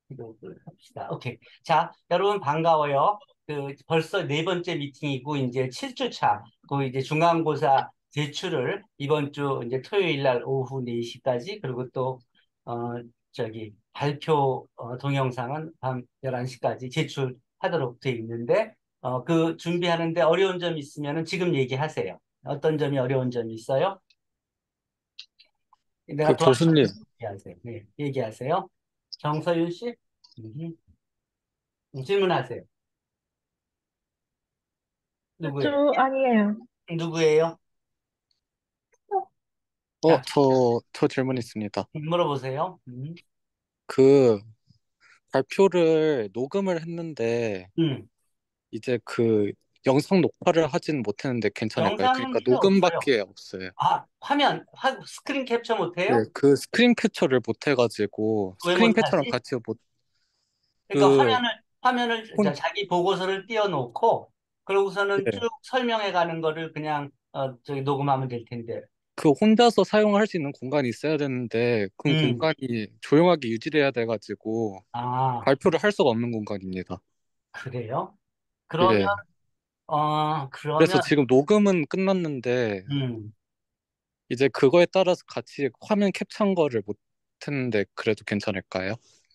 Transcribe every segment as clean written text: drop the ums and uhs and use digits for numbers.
기록을 합시다. 오케이. 자, 여러분 반가워요. 벌써 네 번째 미팅이고, 이제 7주 차. 이제 중간고사 제출을 이번 주 이제 토요일 날 오후 4시까지, 그리고 또, 어, 발표, 동영상은 밤 11시까지 제출하도록 돼 있는데, 그 준비하는데 어려운 점 있으면은 지금 얘기하세요. 어떤 점이 어려운 점이 있어요? 내가 그 도와줄게. 교수님, 얘기하세요. 네, 얘기하세요. 정서윤 씨? 음, 질문하세요. 누구예요? 저 아니에요. 누구예요? 어, 자, 저 질문 있습니다. 물어보세요. 그 발표를 녹음을 했는데, 음. 이제 그 영상 녹화를 하진 못했는데 괜찮을까요? 영상은 그러니까 필요 없어요. 녹음밖에 없어요. 스크린 캡처 네, 못해요? 그 스크린 캡처를 못 해가지고, 왜 스크린 캡처랑 못하지? 같이 못, 그러니까 그, 혼, 자기 보고서를 띄워놓고, 그러고서는 쭉 예, 설명해 가는 거를 그냥, 녹음하면 될 텐데. 그 혼자서 사용할 수 있는 공간이 있어야 되는데, 그 음. 공간이 조용하게 유지돼야 돼가지고, 아, 발표를 할 수가 없는 공간입니다. 그래요? 그러면, 예. 그래서 그러면, 지금 녹음은 끝났는데, 음, 이제 그거에 따라서 같이 화면 캡처한 거를 못 했는데 그래도 괜찮을까요?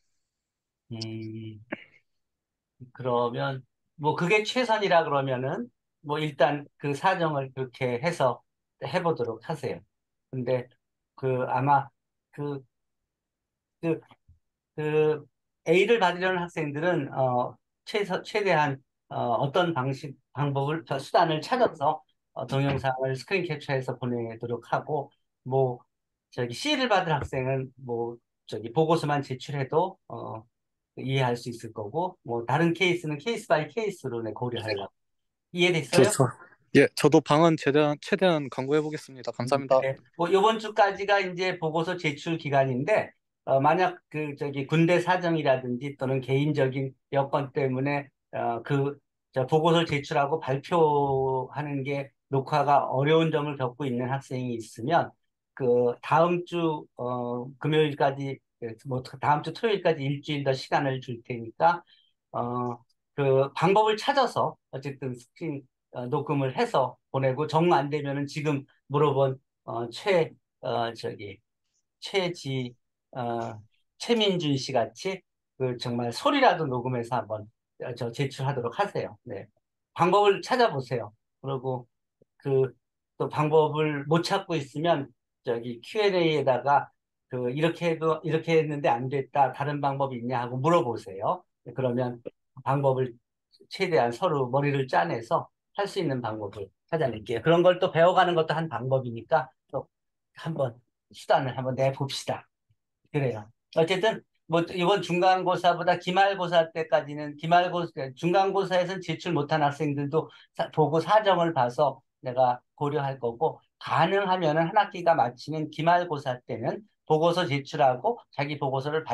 음, 그러면, 뭐, 그게 최선이라 그러면은, 뭐, 일단 그 사정을 그렇게 해서 해보도록 하세요. 근데, 아마, 그, 그, 그, A를 받으려는 학생들은, 최대한, 어떤 수단을 찾아서, 동영상을 스크린 캡처해서 보내도록 하고, 뭐, C를 받을 학생은, 뭐, 보고서만 제출해도, 이해할 수 있을 거고, 뭐, 다른 케이스는 케이스 바이 케이스로 고려하려고. 저, 이해됐어요? 저, 저도 방안 최대한 강구해 보겠습니다. 감사합니다. 그래. 뭐, 요번 주까지가 이제 보고서 제출 기간인데, 만약 군대 사정이라든지 또는 개인적인 여건 때문에, 보고서를 제출하고 발표하는 게 녹화가 어려운 점을 겪고 있는 학생이 있으면, 다음 주, 금요일까지, 뭐, 다음 주 토요일까지 일주일 더 시간을 줄 테니까, 어, 방법을 찾아서 어쨌든 녹음을 해서 보내고 정 안 되면은 지금 물어본 어, 최, 저기, 최지, 어, 최민준 씨 같이 정말 소리라도 녹음해서 한번 제출하도록 하세요. 네. 방법을 찾아보세요. 그리고 그, 또 방법을 못 찾고 있으면 Q&A에다가 이렇게 했는데 안 됐다. 다른 방법이 있냐 하고 물어보세요. 그러면 방법을 최대한 서로 머리를 짜내서 할 수 있는 방법을 찾아낼게요. 그런 걸 또 배워가는 것도 한 방법이니까 또 한번 수단을 한번 내봅시다. 그래요. 어쨌든 뭐 이번 중간고사보다 기말고사 때까지는 중간고사에서는 제출 못한 학생들도 보고 사정을 봐서 내가 고려할 거고 가능하면은 한 학기가 마치면 기말고사 때는 보고서 제출하고 자기 보고서를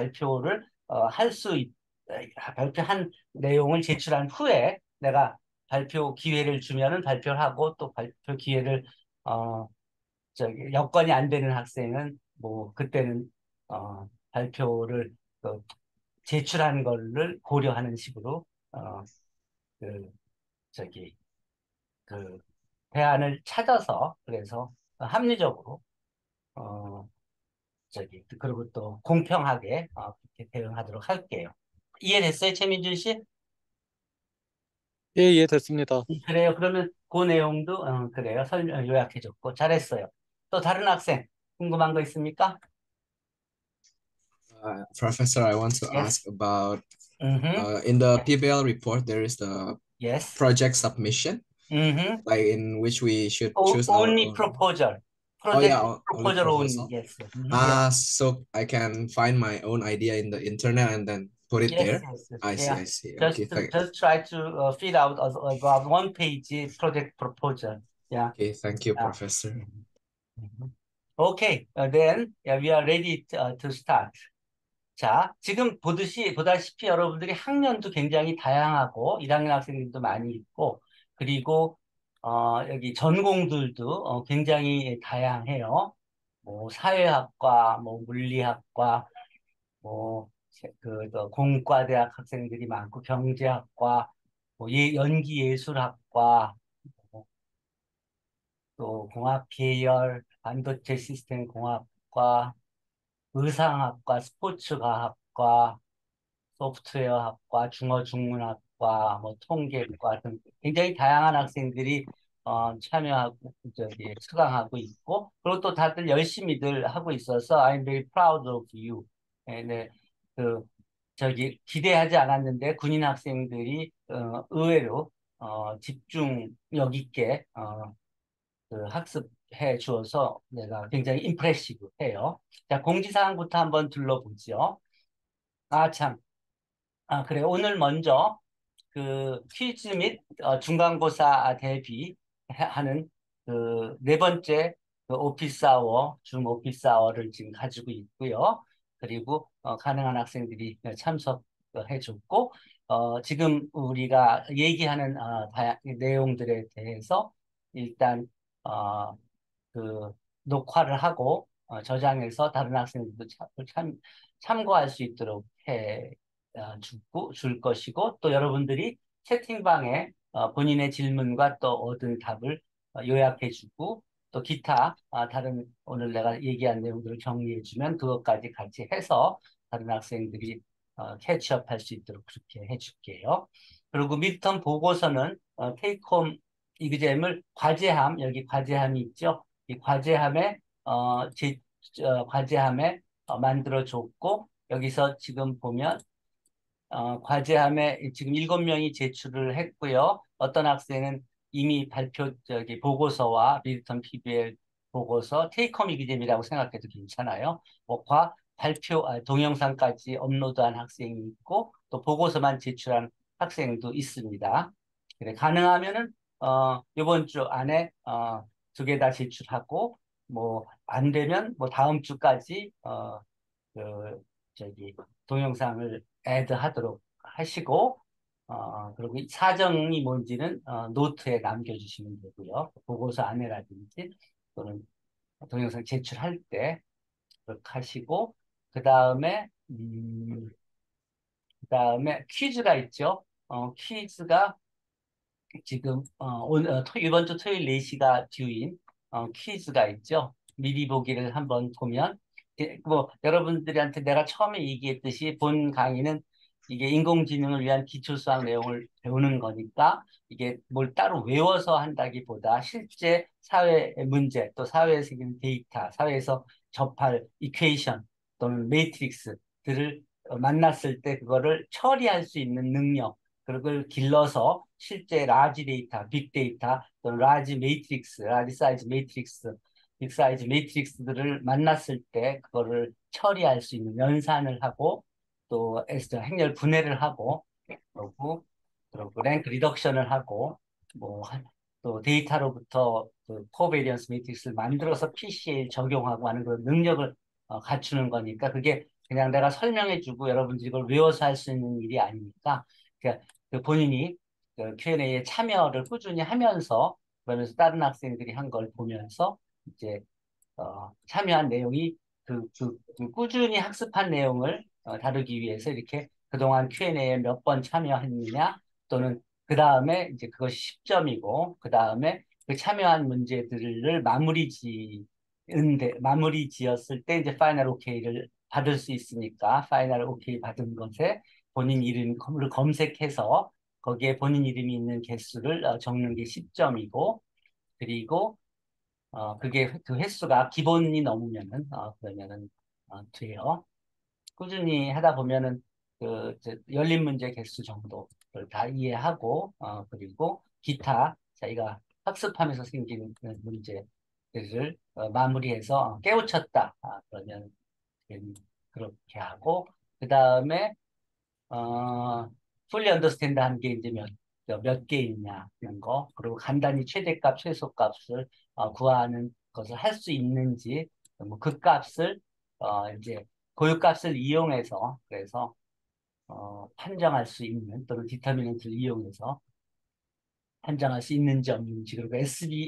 발표한 내용을 제출한 후에 내가 발표 기회를 주면은 발표를 하고 또 발표 기회를 어 여건이 안 되는 학생은 뭐 그때는 발표를 그 제출한 거를 고려하는 식으로 어, 그 저기 그 대안을 찾아서 그래서 합리적으로 어 그리고 또 공평하게 그렇게 대응하도록 할게요. 이해됐어요, 최민준 씨? 예, 됐습니다. 그래요. 그러면 그 내용도 그래요. 설명 요약해줬고 잘했어요. 또 다른 학생 궁금한 거 있습니까? Professor, I want to Yes. ask about Mm-hmm. in the PBL report, there is the Yes. project submission, Mm-hmm. like in which we should choose our Only own. proposal. Oh yeah, Project only proposal only. proposal. Yes. Yeah. So I can find my own idea in the internet and then put it Yes. there. Yes. Yes. I see, Yeah. I see. Okay, Just try to fill out about one page project proposal. Yeah. okay, thank you, Yeah. Professor. Mhm. Mhm. Okay. Then yeah, we are ready to start. 자, 지금 보다시피 여러분들이 학년도 굉장히 다양하고 1학년 학생들도 많이 있고 그리고 여기 전공들도 굉장히 다양해요. 뭐 사회학과, 뭐 물리학과, 뭐 또 공과대학 학생들이 많고 경제학과, 뭐 연기예술학과, 뭐 또 공학 계열, 반도체 시스템 공학과, 의상학과, 스포츠과학과, 소프트웨어학과, 중어중문학과, 뭐 통계과 등 굉장히 다양한 학생들이 참여하고 수강하고 있고 그리고 또 다들 열심히들 하고 있어서 I'm very proud of you. 네, 네. 그 기대하지 않았는데 군인 학생들이 의외로 집중력 있게 학습해 주어서 내가 굉장히 임프레시브해요. 자, 공지사항부터 한번 둘러보죠. 아, 참. 그래. 오늘 먼저 퀴즈 및 중간고사 대비하는 네 번째 오피스 아워, 줌 오피스 아워를 지금 가지고 있고요. 그리고 가능한 학생들이 참석해 줬고, 지금 우리가 얘기하는 내용들에 대해서 일단 어, 녹화를 하고 저장해서 다른 학생들도 참고할 수 있도록 줄 것이고 또 여러분들이 채팅방에 본인의 질문과 또 얻은 답을 요약해주고 또 기타 다른 오늘 내가 얘기한 내용들을 정리해주면 그것까지 같이 해서 다른 학생들이 캐치업할 수 있도록 그렇게 해줄게요. 그리고 미드텀 보고서는 테이크홈 이그잼을 과제함 여기 과제함이 있죠. 이 과제함에 만들어 줬고 여기서 지금 보면 과제함에 지금 7명이 제출을 했고요. 어떤 학생은 이미 보고서와 미드텀 PBL 보고서 테이크홈 이기잼이라고 생각해도 괜찮아요. 동영상까지 업로드한 학생이 있고 또 보고서만 제출한 학생도 있습니다. 그래, 가능하면은 이번 주 안에 2개 다 제출하고 뭐 안 되면 뭐 다음 주까지 그 저기 동영상을 애드하도록 하시고 그리고 이 사정이 뭔지는 노트에 남겨주시면 되고요. 보고서 안내라든지 또는 동영상 제출할 때 그렇게 하시고 그 다음에 퀴즈가 있죠. 퀴즈가 지금 이번 주 토요일 4시가 듀인 퀴즈가 있죠. 미리 보기를 한번 보면 뭐 여러분들한테 내가 처음에 얘기했듯이 본 강의는 이게 인공지능을 위한 기초수학 내용을 배우는 거니까 이게 뭘 따로 외워서 한다기보다 실제 사회 문제 또 사회에 생기는 데이터, 사회에서 접할 이퀘이션 또는 매트릭스들을 만났을 때 그거를 처리할 수 있는 능력 그걸 길러서 실제 라지 데이터, 빅 데이터, 또는 라지 매트릭스, 라지 사이즈 매트릭스, 빅 사이즈 매트릭스들을 만났을 때 그거를 처리할 수 있는 연산을 하고 또 행렬 분해를 하고 그리고 랭크 리덕션을 하고 뭐 또 데이터로부터 코베리언스 매트릭스를 만들어서 PC에 적용하고 하는 그런 능력을 갖추는 거니까 그게 그냥 내가 설명해주고 여러분들이 이걸 외워서 할 수 있는 일이 아니니까 그러니까 본인이 Q&A에 참여를 꾸준히 하면서 그러면서 다른 학생들이 한 걸 보면서 이제 참여한 내용이 그 꾸준히 학습한 내용을 다루기 위해서 이렇게 그동안 Q&A에 몇 번 참여했느냐 또는 그 다음에 이제 그것이 10점이고 그 다음에 그 참여한 문제들을 마무리 지었을 때 이제 파이널 오케이를 받을 수 있으니까 파이널 오케이 받은 것에 본인 이름을 검색해서 거기에 본인 이름이 있는 개수를 적는 게 10점이고 그리고 그게 그 횟수가 기본이 넘으면은 그러면은 돼요. 꾸준히 하다 보면은 열린 문제 개수 정도를 다 이해하고 그리고 기타 자기가 학습하면서 생기는 문제들을 마무리해서 깨우쳤다. 그러면 그렇게 하고 그 다음에 fully understand 한 게 이제 몇 개 있냐는 거, 그리고 간단히 최대값, 최소값을 구하는 것을 할 수 있는지, 뭐 그 값을 이제 고유값을 이용해서 그래서 판정할 수 있는 또는 디터미넌트를 이용해서 판정할 수 있는지 없는지 그리고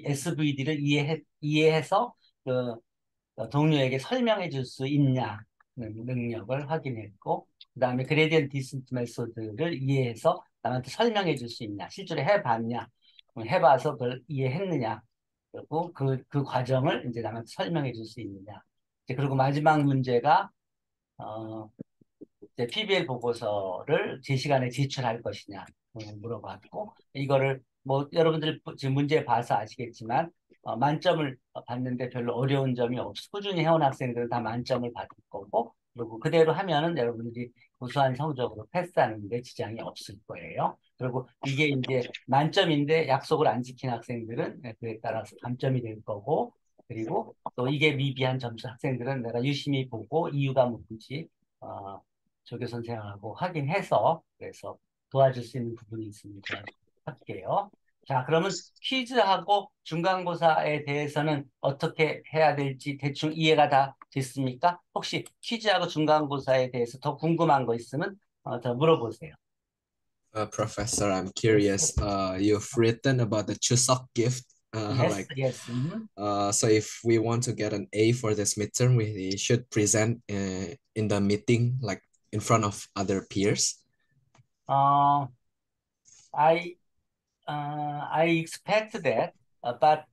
SVD를 이해해서 동료에게 설명해 줄 수 있냐 능력을 확인했고, 그다음에 그레디언트 디센트 메소드를 이해해서 남한테 설명해 줄 수 있냐, 실제로 해봤냐, 해봐서 그걸 이해했느냐, 그리고 그 과정을 이제 남한테 설명해 줄 수 있느냐. 이제 그리고 마지막 문제가 어, 이제 PBL 보고서를 제 시간에 제출할 것이냐 물어봤고, 이거를 뭐 여러분들 지금 문제 봐서 아시겠지만 만점을 받는데 별로 어려운 점이 없어. 꾸준히 해온 학생들은 다 만점을 받을 거고, 그리고 그대로 하면은 여러분들이 우수한 성적으로 패스하는데 지장이 없을 거예요. 그리고 이게 이제 만점인데 약속을 안 지킨 학생들은 그에 따라서 감점이 될 거고, 그리고 또 이게 미비한 점수 학생들은 내가 유심히 보고 이유가 뭔지 어, 조교 선생하고 확인해서 그래서 도와줄 수 있는 부분이 있으면 도와줄게요. 자, 그러면 퀴즈하고 중간고사에 대해서는 어떻게 해야 될지 대충 이해가 다 됐습니까? 혹시 퀴즈하고 중간고사에 대해서 더 궁금한 거 있으면 더 물어보세요. Professor, I'm Yes, curious. You've written about the Chuseok gift. yes, Like, yes. so if we want to get an A for this midterm, we should present in the meeting, like in front of other peers. Uh, I I expect that, but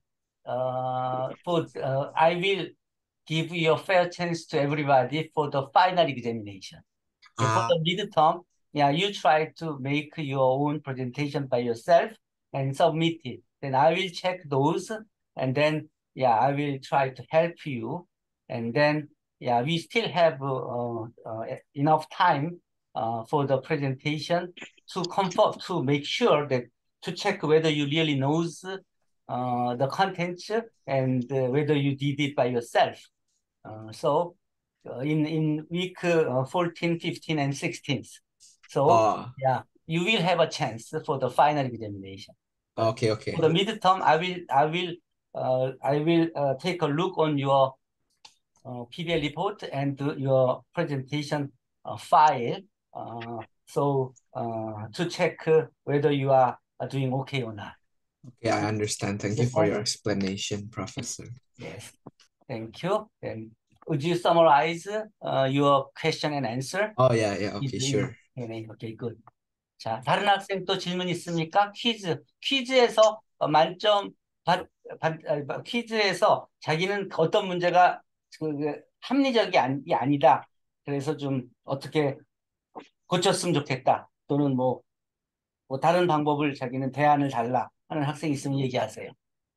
I will give you a fair chance to everybody for the final examination. Okay, for Ah, the midterm, yeah, you try to make your own presentation by yourself and submit it. Then I will check those, and then yeah, I will try to help you. And then yeah, we still have enough time for the presentation to confirm, to make sure that to check whether you really knows the contents and whether you did it by yourself. So in week 14, 15, and 16th. So oh, yeah, you will have a chance for the final examination. But okay, for the okay. midterm, I will take a look on your PBL report and your presentation file. To check whether you are doing okay or not. Okay, I understand. Thank you for Okay? your explanation, Professor. Yes. Thank you. Then would you summarize your question and answer? Oh, yeah, yeah. Okay, in sure. Q&A. 오케이, 굿. 자, 다른 학생 또 질문 있습니까? 퀴즈에서 만점 퀴즈에서 자기는 어떤 문제가 합리적이 아니다. 그래서 좀 어떻게 고쳤으면 좋겠다. 또는 뭐 다른 방법을 자기는 대안을 달라 하는 학생 있으면 얘기하세요.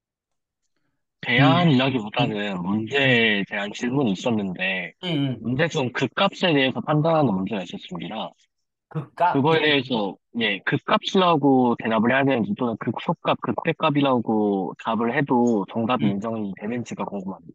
음, 음, 대안이라기보다는 문제에 대한 질문이 있었는데, 음. 문제 중 극값에 대해서 판단하는 문제가 있었습니다. 극과 그거에 대해서, 예, 극값이라고 대답을 해야 되는지 또는 극소값, 극대값이라고 답을 해도 정답이 음. 인정이 되는지가 궁금합니다.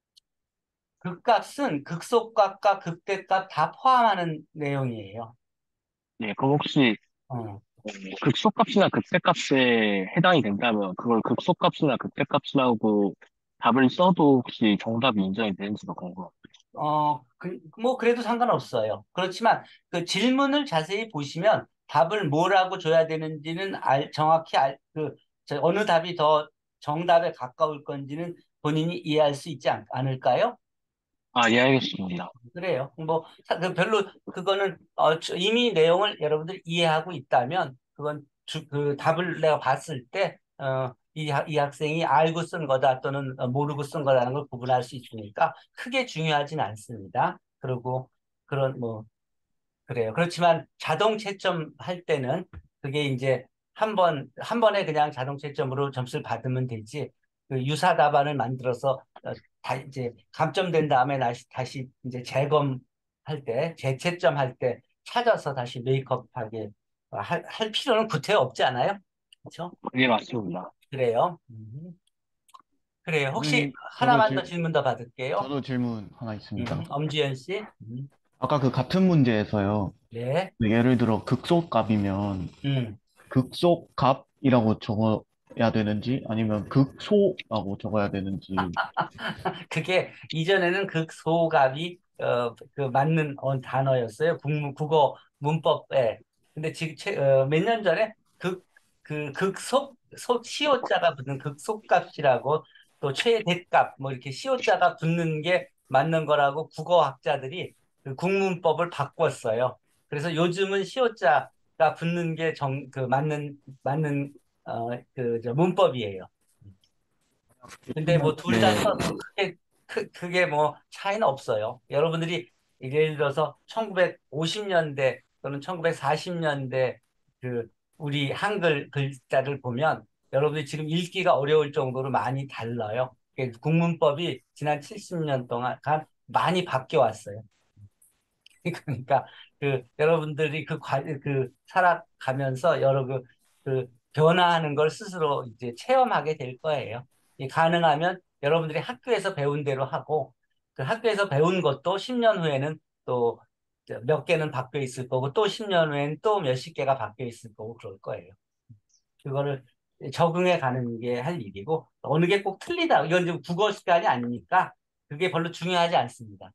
극값은 극소값과 극대값 다 포함하는 내용이에요. 예, 그럼 혹시 어. 극소값이나 극대값에 해당이 된다면 그걸 극소값이나 극대값이라고 답을 써도 혹시 정답이 인정이 되는지가 궁금합니다. 뭐, 그래도 상관없어요. 그렇지만 그 질문을 자세히 보시면 답을 뭐라고 줘야 되는지는 정확히 어느 답이 더 정답에 가까울 건지는 본인이 이해할 수 있지 않을까요? 아, 예, 알겠습니다. 그래요. 별로, 그거는, 이미 내용을 여러분들 이해하고 있다면, 그건 그 답을 내가 봤을 때, 이 학생이 알고 쓴 거다 또는 모르고 쓴 거라는 걸 구분할 수 있으니까 크게 중요하진 않습니다. 그리고 뭐, 그래요. 그렇지만 자동 채점 할 때는 그게 이제 한 번에 그냥 자동 채점으로 점수를 받으면 되지. 그 유사 답안을 만들어서 다 이제 감점된 다음에 다시 이제 재검할 때, 재채점할 때 찾아서 다시 메이크업하게 할 필요는 구태 없지 않아요? 그렇죠? 예, 맞습니다. 그래요. 그래요. 혹시 선생님, 하나만 더 질문 더 받을게요. 저도 질문 하나 있습니다. 엄지연 씨. 아까 그 같은 문제에서요. 네. 예를 들어 극소값이면 음. 극소값이라고 적어야 되는지 아니면 극소라고 적어야 되는지. 그게 이전에는 극소값이 그 맞는 단어였어요. 국어 문법에. 근데 지금 몇 년 전에 시호자가 붙는 극소값이라고 또 최대값 뭐 이렇게 시호자가 붙는 게 맞는 거라고 국어학자들이 그 국문법을 바꿨어요. 그래서 요즘은 시호자가 붙는 게 맞는 저 문법이에요. 근데 뭐 둘 다 네, 써도 크게 뭐 차이는 없어요. 여러분들이 예를 들어서 1950년대 또는 1940년대 그 우리 한글 글자를 보면 여러분들이 지금 읽기가 어려울 정도로 많이 달라요. 국문법이 지난 70년 동안 많이 바뀌어 왔어요. 그러니까 여러분들이 살아가면서 여러 변화하는 걸 스스로 이제 체험하게 될 거예요. 가능하면 여러분들이 학교에서 배운 대로 하고 그 학교에서 배운 것도 10년 후에는 또 몇 개는 바뀌어 있을 거고 또 10년 후에는 또 몇십 개가 바뀌어 있을 거고 그럴 거예요. 그거를 적응해 가는 게 할 일이고 어느 게 꼭 틀리다. 이건 지금 국어 시간이 아니니까 그게 별로 중요하지 않습니다.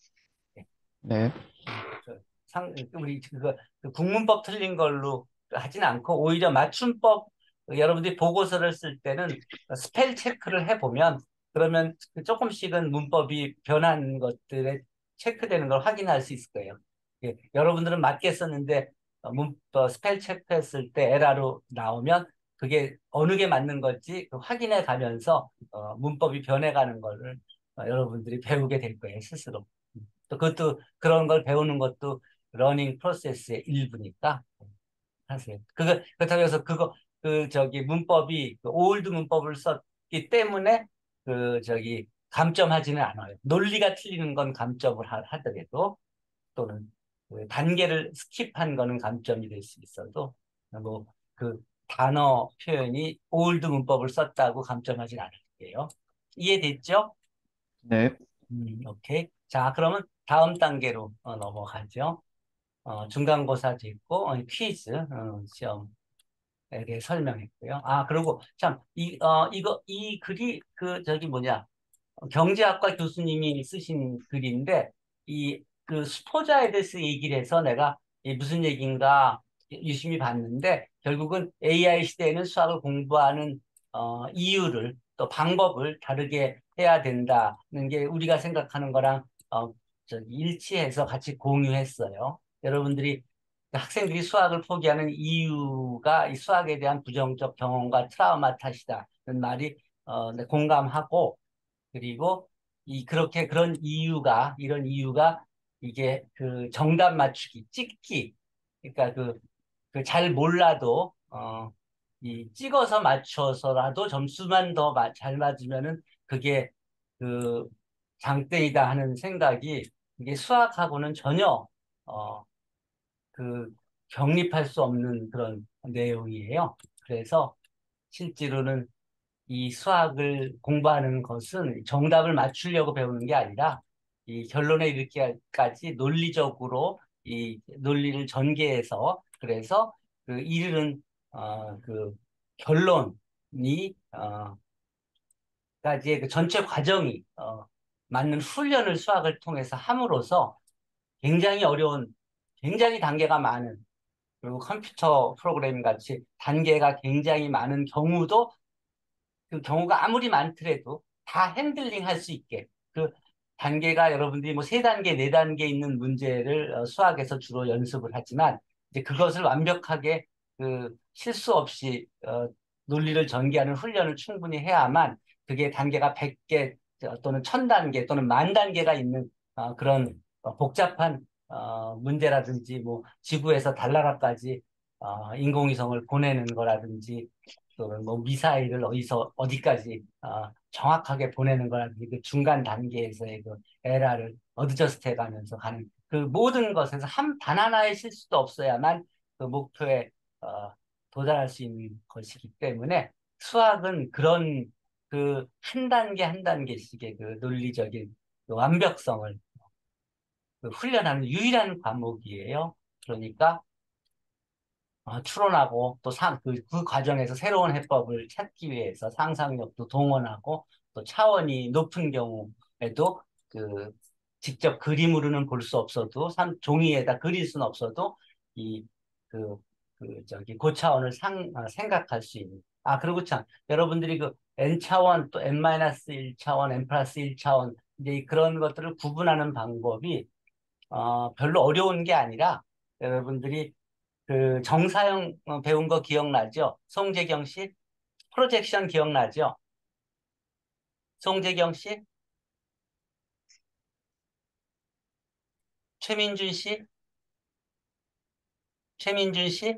네, 저 우리 그 국문법 틀린 걸로 하진 않고 오히려 맞춤법 여러분들이 보고서를 쓸 때는 스펠 체크를 해보면 그러면 조금씩은 문법이 변한 것들에 체크되는 걸 확인할 수 있을 거예요. 여러분들은 맞게 썼는데 스펠 체크했을 때 에러로 나오면 그게 어느 게 맞는 건지 확인해 가면서 문법이 변해가는 거를 여러분들이 배우게 될 거예요, 스스로. 또 그것도 그런 걸 배우는 것도 러닝 프로세스의 일부니까 하세요. 그렇다고 해서 문법이 올드 문법을 썼기 때문에 감점하지는 않아요. 논리가 틀리는 건 감점을 하더라도 또는 그 단계를 스킵한 거는 감점이 될 수 있어도 뭐 단어 표현이 올드 문법을 썼다고 감점하진 않을게요. 이해됐죠? 네, 오케이. 자, 그러면 다음 단계로 넘어가죠. 중간고사도 있고, 퀴즈, 시험에 대해 설명했고요. 아, 그리고 참, 이 글이, 경제학과 교수님이 쓰신 글인데, 수포자에 대해서 얘기를 해서 내가 무슨 얘기인가 유심히 봤는데, 결국은 AI 시대에는 수학을 공부하는 이유를 또 방법을 다르게 해야 된다는 게 우리가 생각하는 거랑 일치해서 같이 공유했어요. 여러분들이 학생들이 수학을 포기하는 이유가 이 수학에 대한 부정적 경험과 트라우마 탓이다는 말이 네, 공감하고 그리고 이런 이유가 이게 정답 맞추기, 찍기. 그러니까 잘 몰라도, 찍어서 맞춰서라도 점수만 더 잘 맞으면은 그게 그 장땡이다 하는 생각이 이게 수학하고는 전혀, 어, 그 경립할 수 없는 그런 내용이에요. 그래서 실제로는 이 수학을 공부하는 것은 정답을 맞추려고 배우는 게 아니라 이 결론에 이르기까지 논리적으로 이 논리를 전개해서 그래서 이르는 결론이 까지의 전체 과정이 맞는 훈련을 수학을 통해서 함으로써 굉장히 어려운 굉장히 단계가 많은 그리고 컴퓨터 프로그램 같이 단계가 굉장히 많은 경우도 그 경우가 아무리 많더라도 다 핸들링 할 수 있게 그 단계가 여러분들이 뭐 세 단계, 네 단계 있는 문제를 수학에서 주로 연습을 하지만 이제 그것을 완벽하게 실수 없이 논리를 전개하는 훈련을 충분히 해야만 그게 단계가 100개 또는 1000단계 또는 10,000단계가 있는 그런 복잡한 문제라든지 뭐 지구에서 달나라까지 인공위성을 보내는 거라든지 또는 뭐 미사일을 어디까지 정확하게 보내는 거라든지 그 중간 단계에서의 그 에러를 어드저스트 해가면서 가는 그 모든 것에서 단 하나의 실수도 없어야만 그 목표에 도달할 수 있는 것이기 때문에 수학은 그런 한 단계 한 단계씩의 그 논리적인 그 완벽성을 훈련하는 유일한 과목이에요. 그러니까 추론하고 또 그 과정에서 새로운 해법을 찾기 위해서 상상력도 동원하고 또 차원이 높은 경우에도 직접 그림으로는 볼 수 없어도 종이에다 그릴 수는 없어도 이 그 고차원을 생각할 수 있는 그리고 참 여러분들이 n차원 또 n-1차원 n 플러스 1차원 이제 그런 것들을 구분하는 방법이 별로 어려운 게 아니라 여러분들이 그 정사용 배운 거 기억나죠? 송재경 씨? 프로젝션 기억나죠? 송재경 씨? 최민준 씨? 최민준 씨?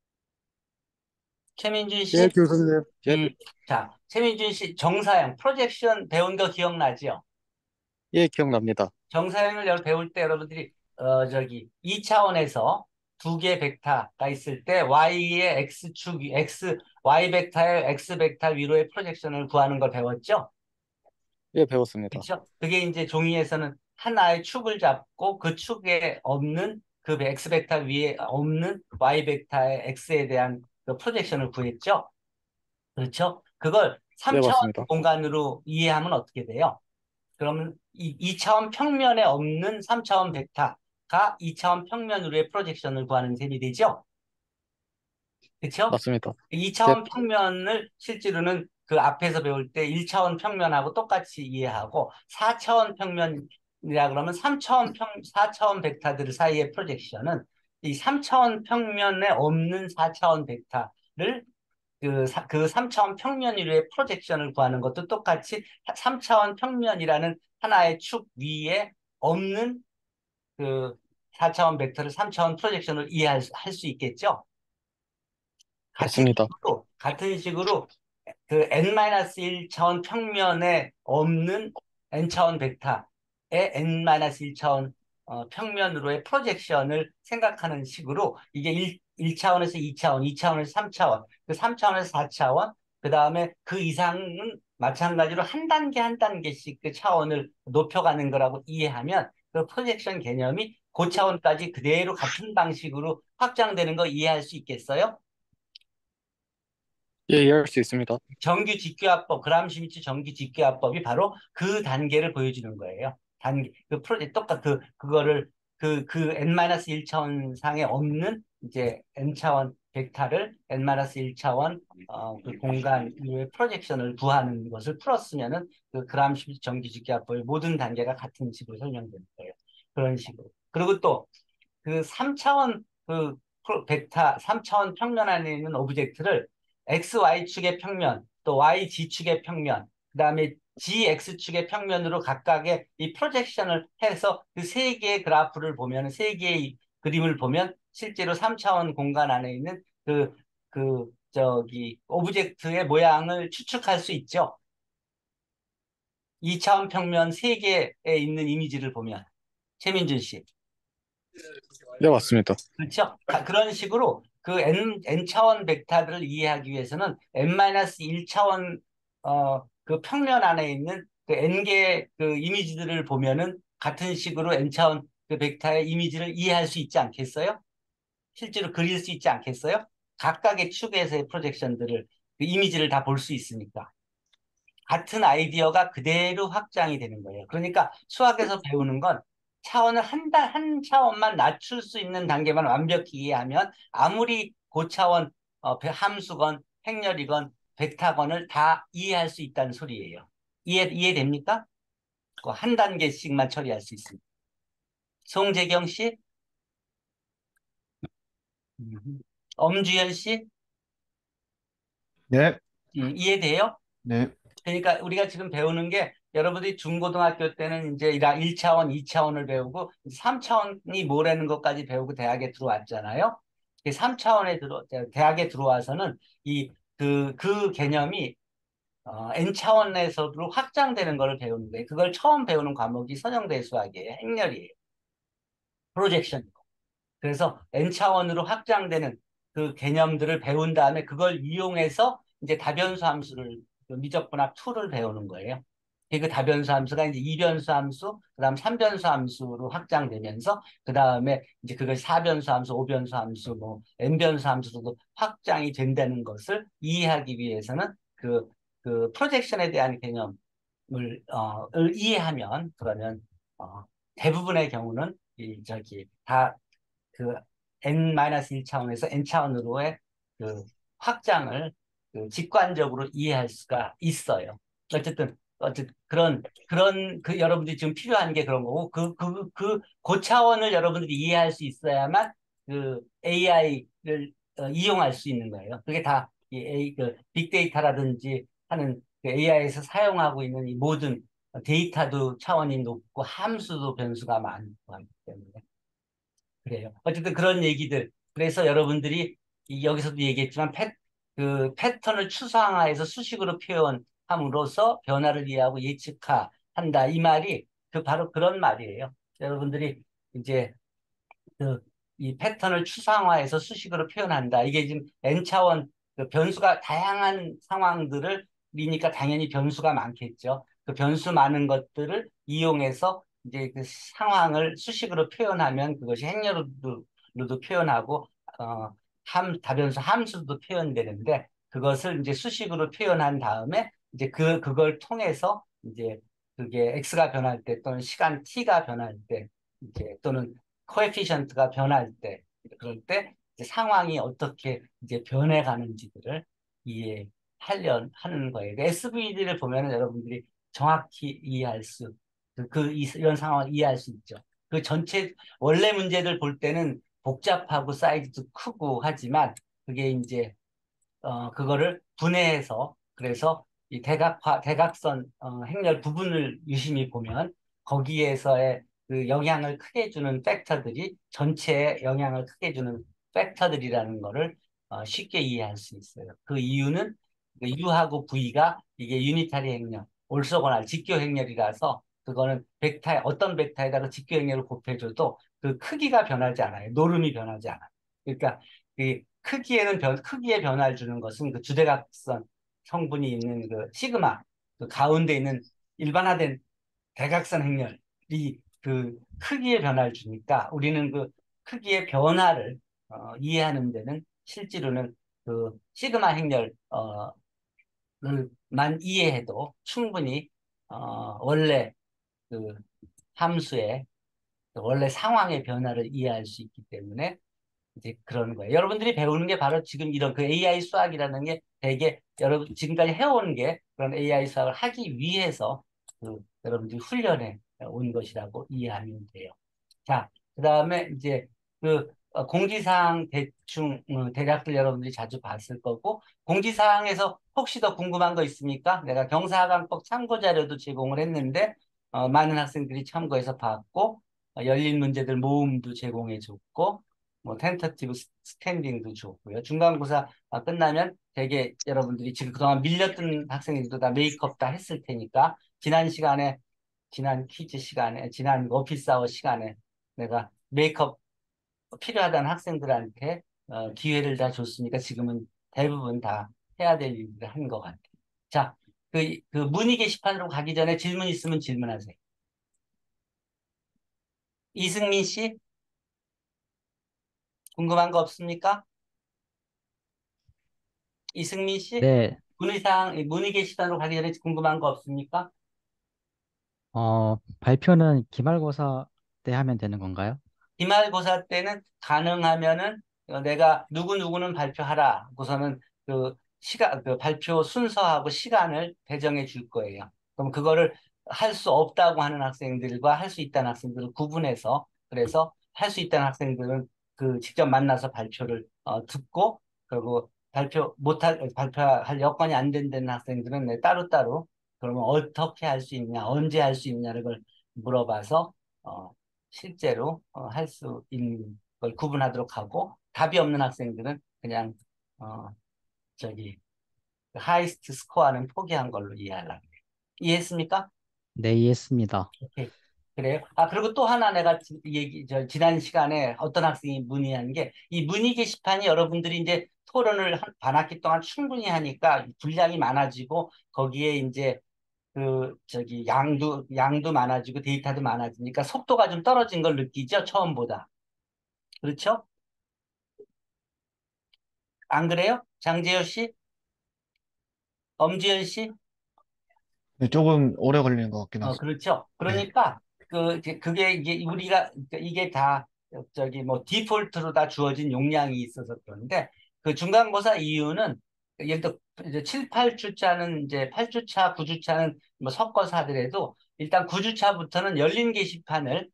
최민준 예, 씨? 교수님. 예, 음, 자, 최민준 씨 정사용 프로젝션 배운 거 기억나죠? 예, 기억납니다. 정사용을 배울 때 여러분들이 저기 2차원에서 두 개의 벡터가 있을 때 y의 x축, y 벡터의 x 벡터 위로의 프로젝션을 구하는 걸 배웠죠? 예, 배웠습니다. 그렇죠? 그게 이제 종이에서는 하나의 축을 잡고 그 축에 없는 그 x 벡터 위에 없는 y 벡터의 x에 대한 그 프로젝션을 구했죠? 그렇죠? 그걸 네, 3차원 맞습니다. 공간으로 이해하면 어떻게 돼요? 그러면 이 2차원 평면에 없는 3차원 벡터가 2차원 평면으로의 프로젝션을 구하는 셈이 되죠? 그렇죠? 맞습니다. 2차원 평면을 실제로는 그 앞에서 배울 때 1차원 평면하고 똑같이 이해하고 4차원 평면이라 그러면 4차원 벡터들 사이의 프로젝션은 이 3차원 평면에 없는 4차원 벡터를 그 3차원 평면 위로의 프로젝션을 구하는 것도 똑같이 3차원 평면이라는 하나의 축 위에 없는 그 4차원 벡터를 3차원 프로젝션을 이해할 수 있겠죠? 맞습니다. 같은 식으로 그 n-1차원 평면에 없는 n차원 벡터의 n-1차원 평면으로의 프로젝션을 생각하는 식으로 이게 1차원에서 2차원, 2차원에서 3차원, 그 3차원에서 4차원, 그 다음에 그 이상은 마찬가지로 한 단계 한 단계씩 그 차원을 높여가는 거라고 이해하면 그 프로젝션 개념이 고차원까지 그대로 같은 방식으로 확장되는 거 이해할 수 있겠어요? 예, 이해할 수 있습니다. 정규 직교합법, 그람슈미츠 정규 직교합법이 바로 그 단계를 보여주는 거예요. 그 프로젝트 똑같 그거를 n-1차원 상에 없는 이제 n차원 벡터를 n-1차원 그 공간 의 프로젝션을 구하는 것을 풀었으면은 그 그람슈미츠 정규 직교합법의 모든 단계가 같은 식으로 설명되는 거예요. 그런 식으로. 그리고 또 그 3차원 벡터, 3차원 평면 안에 있는 오브젝트를 XY축의 평면, 또 YG축의 평면, 그 다음에 GX축의 평면으로 각각의 이 프로젝션을 해서 그 세 개의 그래프를 보면, 세 개의 그림을 보면 실제로 3차원 공간 안에 있는 오브젝트의 모양을 추측할 수 있죠. 2차원 평면 세 개에 있는 이미지를 보면. 최민준 씨. 네, 맞습니다. 그렇죠? 그런 식으로 그 n차원 벡터들을 이해하기 위해서는 n-1차원 그 평면 안에 있는 그 n개의 그 이미지들을 보면은 같은 식으로 n차원 그 벡터의 이미지를 이해할 수 있지 않겠어요? 실제로 그릴 수 있지 않겠어요? 각각의 축에서의 프로젝션들을 그 이미지를 다 볼 수 있으니까. 같은 아이디어가 그대로 확장이 되는 거예요. 그러니까 수학에서 배우는 건 차원을 한 차원만 낮출 수 있는 단계만 완벽히 이해하면 아무리 고차원 함수건 행렬이건 벡터건을 다 이해할 수 있다는 소리예요. 이해됩니까? 한 단계씩만 처리할 수 있습니다. 송재경 씨? 엄주현 씨? 네. 이해돼요? 네. 그러니까 우리가 지금 배우는 게 여러분들이 중고등학교 때는 이제 1차원, 2차원을 배우고 3차원이 뭐라는 것까지 배우고 대학에 들어왔잖아요. 3차원에 대학에 들어와서는 그 개념이 N차원에서도 확장되는 걸 배우는 거예요. 그걸 처음 배우는 과목이 선형대 수학이에요. 행렬이에요. 프로젝션. 그래서 N차원으로 확장되는 그 개념들을 배운 다음에 그걸 이용해서 이제 다변수 함수를, 그 미적분학 2를 배우는 거예요. 그 다변수 함수가 이제 이변수 함수, 그다음 삼변수 함수로 확장되면서 그다음에 이제 그것이 사변수 함수, 오변수 함수, 뭐 n변수 함수로도 확장이 된다는 것을 이해하기 위해서는 그 프로젝션에 대한 개념을 을 이해하면 그러면 대부분의 경우는 이 저기 다 그 n-1차원에서 n차원으로의 그 확장을 그 직관적으로 이해할 수가 있어요. 어쨌든 그런 여러분들이 지금 필요한 게 그런 거고 그 차원을 여러분들이 이해할 수 있어야만 그 AI를 이용할 수 있는 거예요. 그게 다 그 빅데이터라든지 하는 그 AI에서 사용하고 있는 이 모든 데이터도 차원이 높고 함수도 변수가 많고 하기 때문에 그래요. 어쨌든 그런 얘기들. 그래서 여러분들이 여기서도 얘기했지만 그 패턴을 추상화해서 수식으로 표현함으로써 변화를 이해하고 예측한다. 이 말이 바로 그런 말이에요. 여러분들이 이제 그 이 패턴을 추상화해서 수식으로 표현한다. 이게 지금 N차원 그 변수가 다양한 상황들을이니까 당연히 변수가 많겠죠. 그 변수 많은 것들을 이용해서 이제 그 상황을 수식으로 표현하면 그것이 행렬로도 표현하고 다변수 함수도 표현되는데 그것을 이제 수식으로 표현한 다음에 이제 그걸 통해서 이제 그게 x가 변할 때 또는 시간 t가 변할 때 이제 또는 코에피션트가 변할 때 그럴 때 이제 상황이 어떻게 이제 변해가는지들을 이해하려 하는 거예요. SVD를 보면은 여러분들이 정확히 이해할 이런 상황을 이해할 수 있죠. 그 전체 원래 문제들 볼 때는 복잡하고 사이즈도 크고 하지만 그게 이제 그거를 분해해서 그래서 이 대각선 행렬 부분을 유심히 보면 거기에서의 그 영향을 크게 주는 팩터들이 전체에 영향을 크게 주는 팩터들이라는 거를 쉽게 이해할 수 있어요. 그 이유는 그 U하고 V가 이게 유니타리 행렬, 올소거나 직교 행렬이라서 그거는 어떤 벡터에다가 직교 행렬을 곱해줘도 그 크기가 변하지 않아요. 노름이 변하지 않아요. 그러니까 그 크기의 변화를 주는 것은 그 주대각선 성분이 있는 그 시그마, 그 가운데 있는 일반화된 대각선 행렬이 그 크기의 변화를 주니까 우리는 그 크기의 변화를 이해하는 데는 실제로는 그 시그마 행렬 만 이해해도 충분히 원래 그 함수의 그 원래 상황의 변화를 이해할 수 있기 때문에 이제 그러는 거예요. 여러분들이 배우는 게 바로 지금 이런 그 AI 수학이라는 게 되게 여러분 지금까지 해온 게 그런 AI 수학을 하기 위해서 여러분들이 훈련해 온 것이라고 이해하면 돼요. 자, 그다음에 이제 공지사항 대충 대략들 여러분들이 자주 봤을 거고 공지사항에서 혹시 더 궁금한 거 있습니까? 내가 경사학원법 참고 자료도 제공을 했는데 많은 학생들이 참고해서 봤고 열린 문제들 모음도 제공해 줬고 뭐 텐터티브 스탠딩도 줬고요. 중간고사 끝나면 되게 여러분들이 지금 그동안 밀렸던 학생들도 다 메이크업 다 했을 테니까 지난 퀴즈 시간에 지난 오피스 아워 시간에 내가 메이크업 필요하다는 학생들한테 기회를 다 줬으니까 지금은 대부분 다 해야 될 일을 한 것 같아요. 자, 그 문의 게시판으로 가기 전에 질문 있으면 질문하세요. 이승민 씨, 궁금한 거 없습니까? 이승민 씨, 네, 문의 게시판으로 가기 전에 궁금한 거 없습니까? 발표는 기말고사 때 하면 되는 건가요? 기말고사 때는 가능하면은 내가 누구누구는 발표하라. 우선은 그 발표 순서하고 시간을 배정해 줄 거예요. 그럼 그거를 할 수 없다고 하는 학생들과 할 수 있다는 학생들을 구분해서 그래서 할 수 있다는 학생들은 그 직접 만나서 발표를 듣고 그리고 발표할 여건이 안 된다는 학생들은 따로따로 그러면 어떻게 할 수 있냐, 언제 할 수 있냐를 물어봐서 어, 실제로 할 수 있는 걸 구분하도록 하고 답이 없는 학생들은 그냥 어, 저기 하이스트 스코어는 포기한 걸로 이해하려고 해요. 이해했습니까? 네, 이해했습니다. 오케이. 그래요. 그리고 또 하나 내가 지난 시간에 어떤 학생이 문의한 게 이 문의 게시판이 여러분들이 이제 토론을 한 반학기 동안 충분히 하니까 분량이 많아지고 거기에 이제 양도 많아지고 데이터도 많아지니까 속도가 좀 떨어진 걸 느끼죠, 처음보다. 그렇죠? 안 그래요? 장재효 씨? 엄지현 씨? 네, 조금 오래 걸리는 것 같긴 하죠. 그렇죠. 네. 그러니까, 그게 이게 그러니까 이게 다, 뭐, 디폴트로 다 주어진 용량이 있어서 그런데, 그 중간고사 이유는 예를 들어 이제 7, 8주차는 이제 8주차, 9주차는 뭐 섞어서 하더라도 일단 9주차부터는 열린 게시판을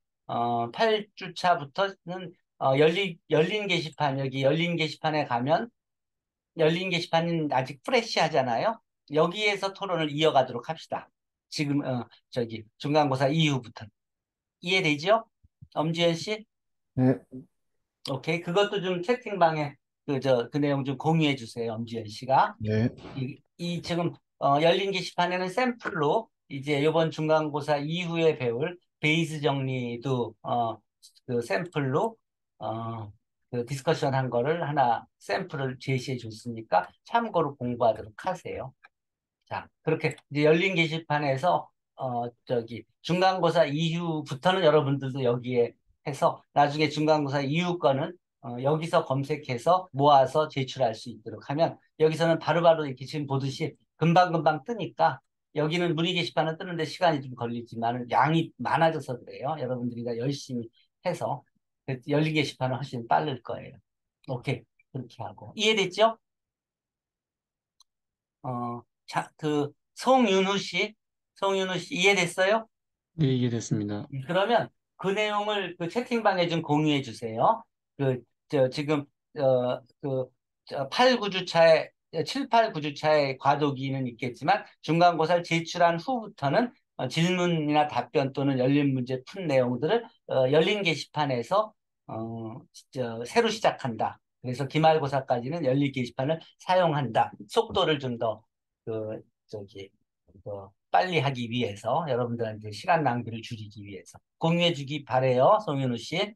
8주차부터는 열린 게시판 여기 열린 게시판에 가면 열린 게시판은 아직 프레시하잖아요. 여기에서 토론을 이어가도록 합시다. 지금 저기 중간고사 이후부터 이해되죠? 엄지현 씨? 네, 오케이. 그것도 좀 채팅방에 그 내용 좀 공유해 주세요. 엄지현 씨가. 네, 이 지금 열린 게시판에는 샘플로 이제 이번 중간고사 이후에 배울 베이스 정리도 그 샘플로 그 디스커션 한 거를 하나 샘플을 제시해 줬으니까 참고로 공부하도록 하세요. 자, 그렇게 이제 열린 게시판에서 저기 중간고사 이후부터는 여러분들도 여기에 해서 나중에 중간고사 이후 거는 여기서 검색해서 모아서 제출할 수 있도록 하면 여기서는 바로바로 이렇게 지금 보듯이 금방금방 뜨니까 여기는 문의 게시판은 뜨는데 시간이 좀 걸리지만 양이 많아져서 그래요. 여러분들이 다 열심히 해서 열린 게시판은 훨씬 빠를 거예요. 오케이. 그렇게 하고. 이해됐죠? 자, 송윤우 씨 이해됐어요? 네, 이해됐습니다. 그러면 그 내용을 그 채팅방에 좀 공유해 주세요. 지금, 8, 9주차에, 7, 8, 9주차에 과도기는 있겠지만 중간고사를 제출한 후부터는 질문이나 답변 또는 열린 문제 푼 내용들을 열린 게시판에서 새로 시작한다. 그래서 기말고사까지는 열린 게시판을 사용한다. 속도를 좀 더, 그, 저기, 빨리 하기 위해서 여러분들한테 시간 낭비를 줄이기 위해서 공유해 주기 바래요, 송윤우 씨.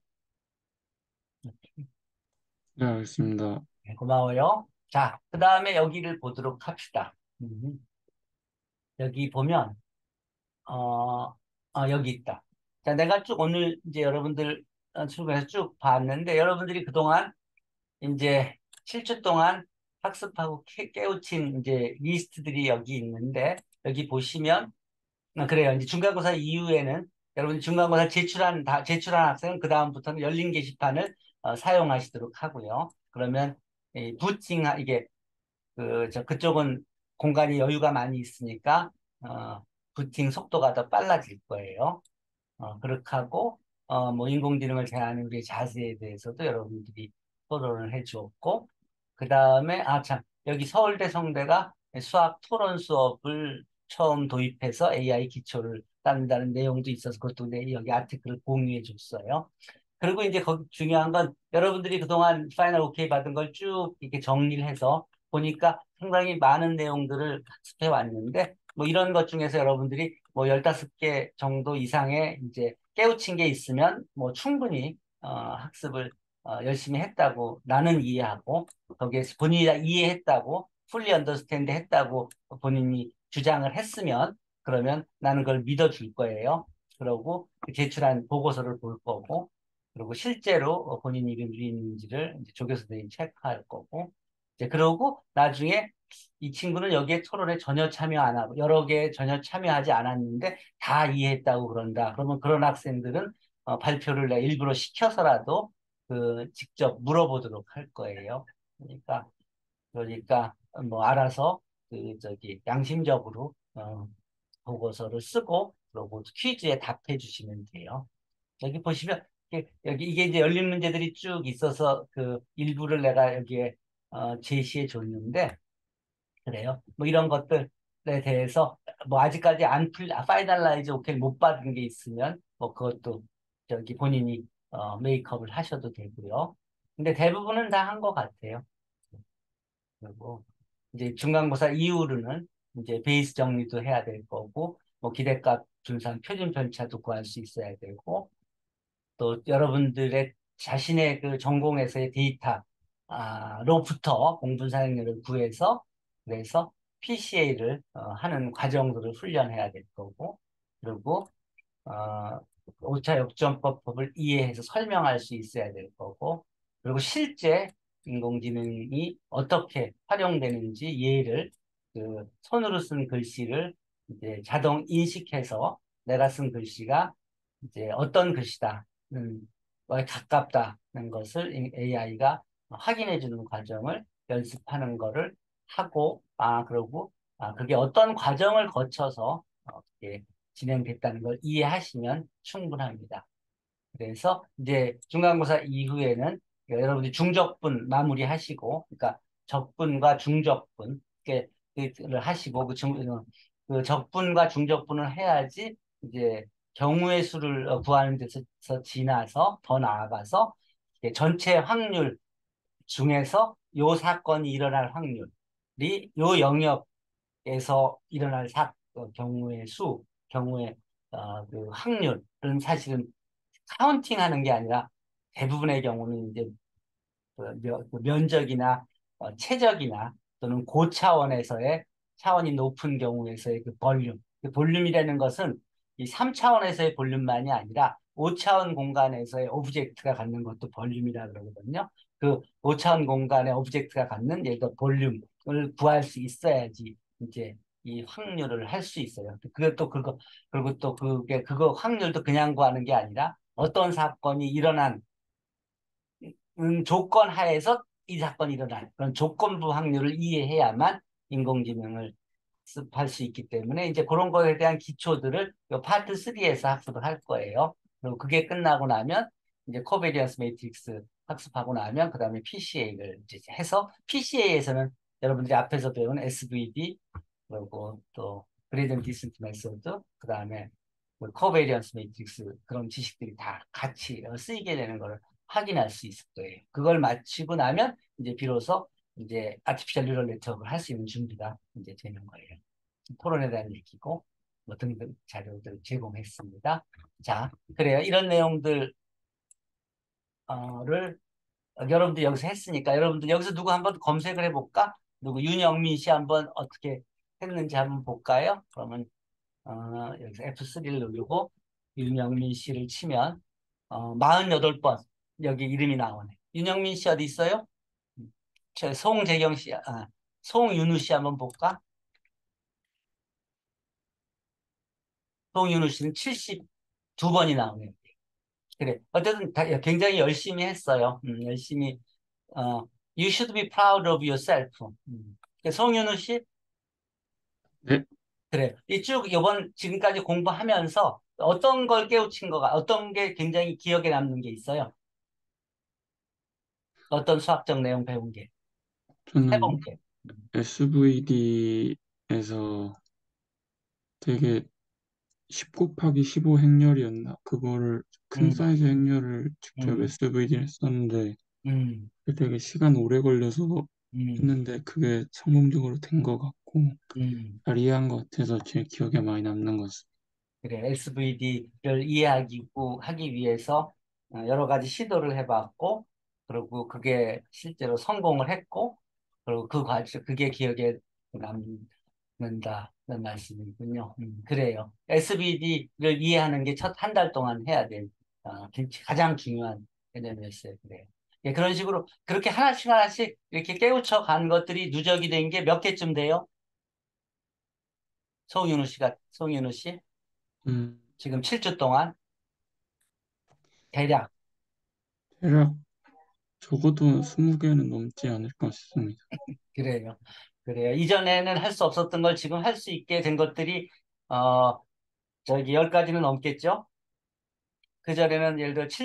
네, 알겠습니다. 네, 고마워요. 자, 그 다음에 여기를 보도록 합시다. 여기 보면 여기 있다. 자, 내가 쭉 오늘 이제 여러분들 출근해서 쭉 봤는데 여러분들이 그동안 이제 7주 동안 학습하고 깨우친 이제 리스트들이 여기 있는데 여기 보시면 그래요. 이제 중간고사 이후에는 여러분 중간고사 제출한 학생은 그 다음부터는 열린 게시판을 사용하시도록 하고요. 그러면 이게 그쪽은 공간이 여유가 많이 있으니까 부팅 속도가 더 빨라질 거예요. 그렇게 하고 뭐 인공지능을 대하는 우리의 자세에 대해서도 여러분들이 토론을 해 주었고 그 다음에 참 여기 서울대 성대가 수학 토론 수업을 처음 도입해서 AI 기초를 쌓는다는 내용도 있어서 그것도 여기 아티클을 공유해 줬어요. 그리고 이제 거기 중요한 건 여러분들이 그동안 파이널 오케이 받은 걸 쭉 이렇게 정리를 해서 보니까 상당히 많은 내용들을 학습해 왔는데 뭐 이런 것 중에서 여러분들이 뭐 15개 정도 이상의 이제 깨우친 게 있으면 뭐 충분히 학습을 열심히 했다고 나는 이해하고 거기에서 본인이 다 이해했다고 fully understand 했다고 본인이 주장을 했으면 그러면 나는 그걸 믿어줄 거예요. 그러고 그 제출한 보고서를 볼 거고 그리고 실제로 본인 이름이 있는지를 이제 조교수들이 체크할 거고 이제 그러고 나중에 이 친구는 여기에 토론에 전혀 참여 안 하고 여러 개 전혀 참여하지 않았는데 다 이해했다고 그런다. 그러면 그런 학생들은 발표를 내가 일부러 시켜서라도 직접 물어보도록 할 거예요. 그러니까 뭐 알아서 양심적으로 보고서를 쓰고 그리고 퀴즈에 답해 주시면 돼요. 여기 보시면 이게 이제 열린 문제들이 쭉 있어서 그 일부를 내가 여기에 제시해 줬는데 그래요. 뭐 이런 것들에 대해서 뭐 아직까지 파이널라이즈 오케이 못 받은 게 있으면 뭐 그것도 저기 본인이 메이크업을 하셔도 되고요. 근데 대부분은 다 한 것 같아요. 그리고 이제 중간고사 이후로는 이제 베이스 정리도 해야 될 거고 뭐 기대값 분산 표준 편차도 구할 수 있어야 되고 또 여러분들의 자신의 그 전공에서의 데이터로부터 공분 사용률을 구해서 그래서 PCA를 하는 과정들을 훈련해야 될 거고 그리고 어, 오차 역전법을 이해해서 설명할 수 있어야 될 거고 그리고 실제 인공지능이 어떻게 활용되는지 예를 손으로 쓴 글씨를 이제 자동 인식해서 내가 쓴 글씨가 이제 어떤 글씨다 거에 가깝다는 것을 AI가 확인해 주는 과정을 연습하는 거를 하고, 그게 어떤 과정을 거쳐서 이렇게 진행됐다는 걸 이해하시면 충분합니다. 그래서 이제 중간고사 이후에는 여러분들이 중적분 마무리하시고, 그러니까 적분과 중적분 를 하시고 그 적분과 중적분을 해야지 이제 경우의 수를 구하는 데서 지나서 더 나아가서 이게 전체 확률 중에서 요 사건이 일어날 확률이 요 영역에서 일어날 경우의 수, 경우의 그 확률은 사실은 카운팅하는 게 아니라 대부분의 경우는 이제 그 면적이나 최적이나 또는 고차원에서의 차원이 높은 경우에서의 그 볼륨. 그 볼륨이라는 것은 이 3차원에서의 볼륨만이 아니라 5차원 공간에서의 오브젝트가 갖는 것도 볼륨이라 그러거든요. 그 5차원 공간의 오브젝트가 갖는 예를 들어 볼륨을 구할 수 있어야지 이제 이 확률을 할 수 있어요. 그리고 또 그거 확률도 그냥 구하는 게 아니라 어떤 사건이 일어난 조건 하에서 이 사건이 일어날 그런 조건부 확률을 이해해야만 인공지능을 학습할 수 있기 때문에 이제 그런 거에 대한 기초들을 요 파트 3에서 학습을 할 거예요. 그리고 그게 끝나고 나면 이제 코베리언스 매트릭스 학습하고 나면 그다음에 PCA를 이제 해서 PCA에서는 여러분들이 앞에서 배운 SVD 그리고 또 그레디언트 디센트 메소드 그다음에 코베리언스 매트릭스 그런 지식들이 다 같이 쓰이게 되는 거를 확인할 수 있을 거예요. 그걸 마치고 나면 이제 비로소 이제 아티피셜 뉴럴 네트워크를 할 수 있는 준비가 이제 되는 거예요. 토론에 대한 얘기고 뭐 등등 자료들 제공했습니다. 자, 그래요. 이런 내용들을 여러분들 여기서 했으니까 여러분들 여기서 누구 한번 검색을 해볼까? 누구 윤영민 씨 한번 어떻게 했는지 한번 볼까요? 그러면 여기서 F3를 누르고 윤영민 씨를 치면 48번 여기 이름이 나오네. 윤영민 씨 어디 있어요? 저 송재경 씨, 송윤우 씨 한번 볼까? 송윤우 씨는 72번이 나오네요. 그래. 어쨌든 굉장히 열심히 했어요. 열심히, you should be proud of yourself. 송윤우 씨? 네, 그래. 지금까지 공부하면서 어떤 걸 깨우친 거가, 어떤 게 굉장히 기억에 남는 게 있어요? 어떤 수학적 내용 배운 게, 해본 저는 게. SVD에서 되게 10 곱하기 15 행렬이었나? 그거를 큰 음, 사이즈 행렬을 직접 음, SVD를 썼는데 음, 그게 되게 시간 오래 걸려서 음, 했는데 그게 성공적으로 된 것 같고 음. 잘 이해한 것 같아서 제일 기억에 많이 남는 것 같습니다. 그래, SVD를 하기 위해서 여러 가지 시도를 해봤고, 그리고 그게 실제로 성공을 했고, 그리고 그게 기억에 남는다는 말씀이군요. 그래요. SVD를 이해하는 게 첫 한 달 동안 해야 될 가장 중요한 개념이었어요. 그래요. 예, 그런 식으로 그렇게 하나씩 하나씩 이렇게 깨우쳐 간 것들이 누적이 된 게 몇 개쯤 돼요? 송윤우 씨? 음, 지금 7주 동안 대략 대략 적어도 20개는 넘지 않을까 싶습니다. 그래요. 그래요. 이전에는 할 수 없었던 걸 지금 할 수 있게 된 것들이, 어, 10가지는 넘겠죠? 그전에는 예를 들어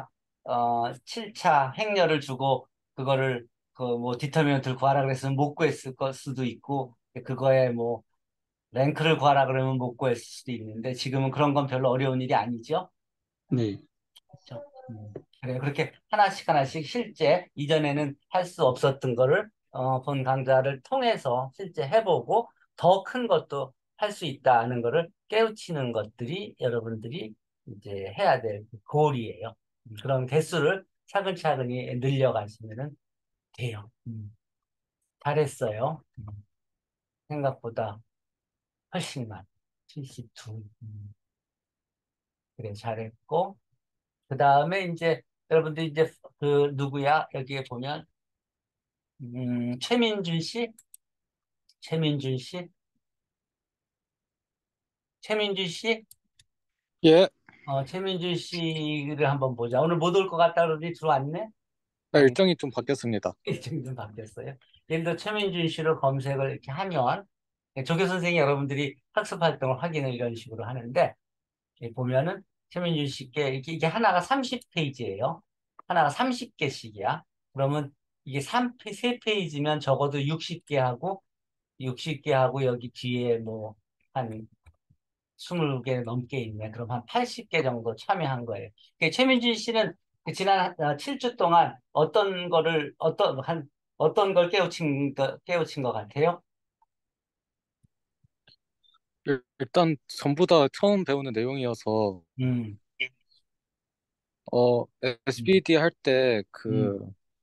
7차 행렬을 주고, 그거를, 디터미넌트를 구하라 그랬으면 못 구했을 수도 있고, 그거에 랭크를 구하라 그러면 못 구했을 수도 있는데, 지금은 그런 건 별로 어려운 일이 아니죠? 네, 그렇죠? 그래, 그렇게 하나씩 하나씩 실제 이전에는 할 수 없었던 거를 본 강좌를 통해서 실제 해보고 더 큰 것도 할 수 있다는 거를 깨우치는 것들이 여러분들이 이제 해야 될 고ol이에요. 그런 개수를 차근차근히 늘려가시면 돼요. 잘했어요. 생각보다 훨씬 많아. 72. 그래, 잘했고. 그 다음에 이제 여러분들 이제 누구야? 여기에 보면 최민준 씨, 최민준 씨, 최민준 씨, 예, 최민준 씨를 한번 보자. 오늘 못 올 것 같다 그러더니 들어왔네. 아니, 일정이 좀 바뀌었습니다. 일정이 좀 바뀌었어요. 예를 들어 최민준 씨를 검색을 이렇게 하면 조교 선생이 여러분들이 학습 활동을 확인을 이런 식으로 하는데 보면은 최민준 씨께 이게 하나가 30페이지예요. 하나가 30개씩이야. 그러면 이게 3페이지면 적어도 60개 하고 60개 하고 여기 뒤에 뭐 한 20개 넘게 있네. 그럼 한 80개 정도 참여한 거예요. 최민준 씨는 그 지난 7주 동안 어떤 걸 깨우친 것 같아요? 일단 전부 다 처음 배우는 내용이어서 음, 음, SBD 할 때 음, 그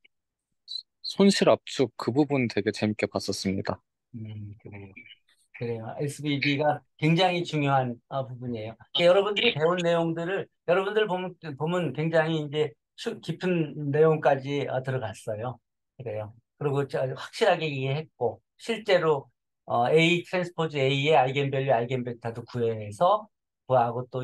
손실 압축 그 부분 되게 재밌게 봤었습니다. 그래요. 그래요. SBD가 굉장히 중요한 부분이에요. 여러분들이 배운 내용들을 여러분들 보면 굉장히 이제 깊은 내용까지 들어갔어요. 그래요. 그리고 확실하게 이해했고 실제로 A 트랜스포즈 A의 아이겐밸류 아이겐벡터도 구해서 구하고 또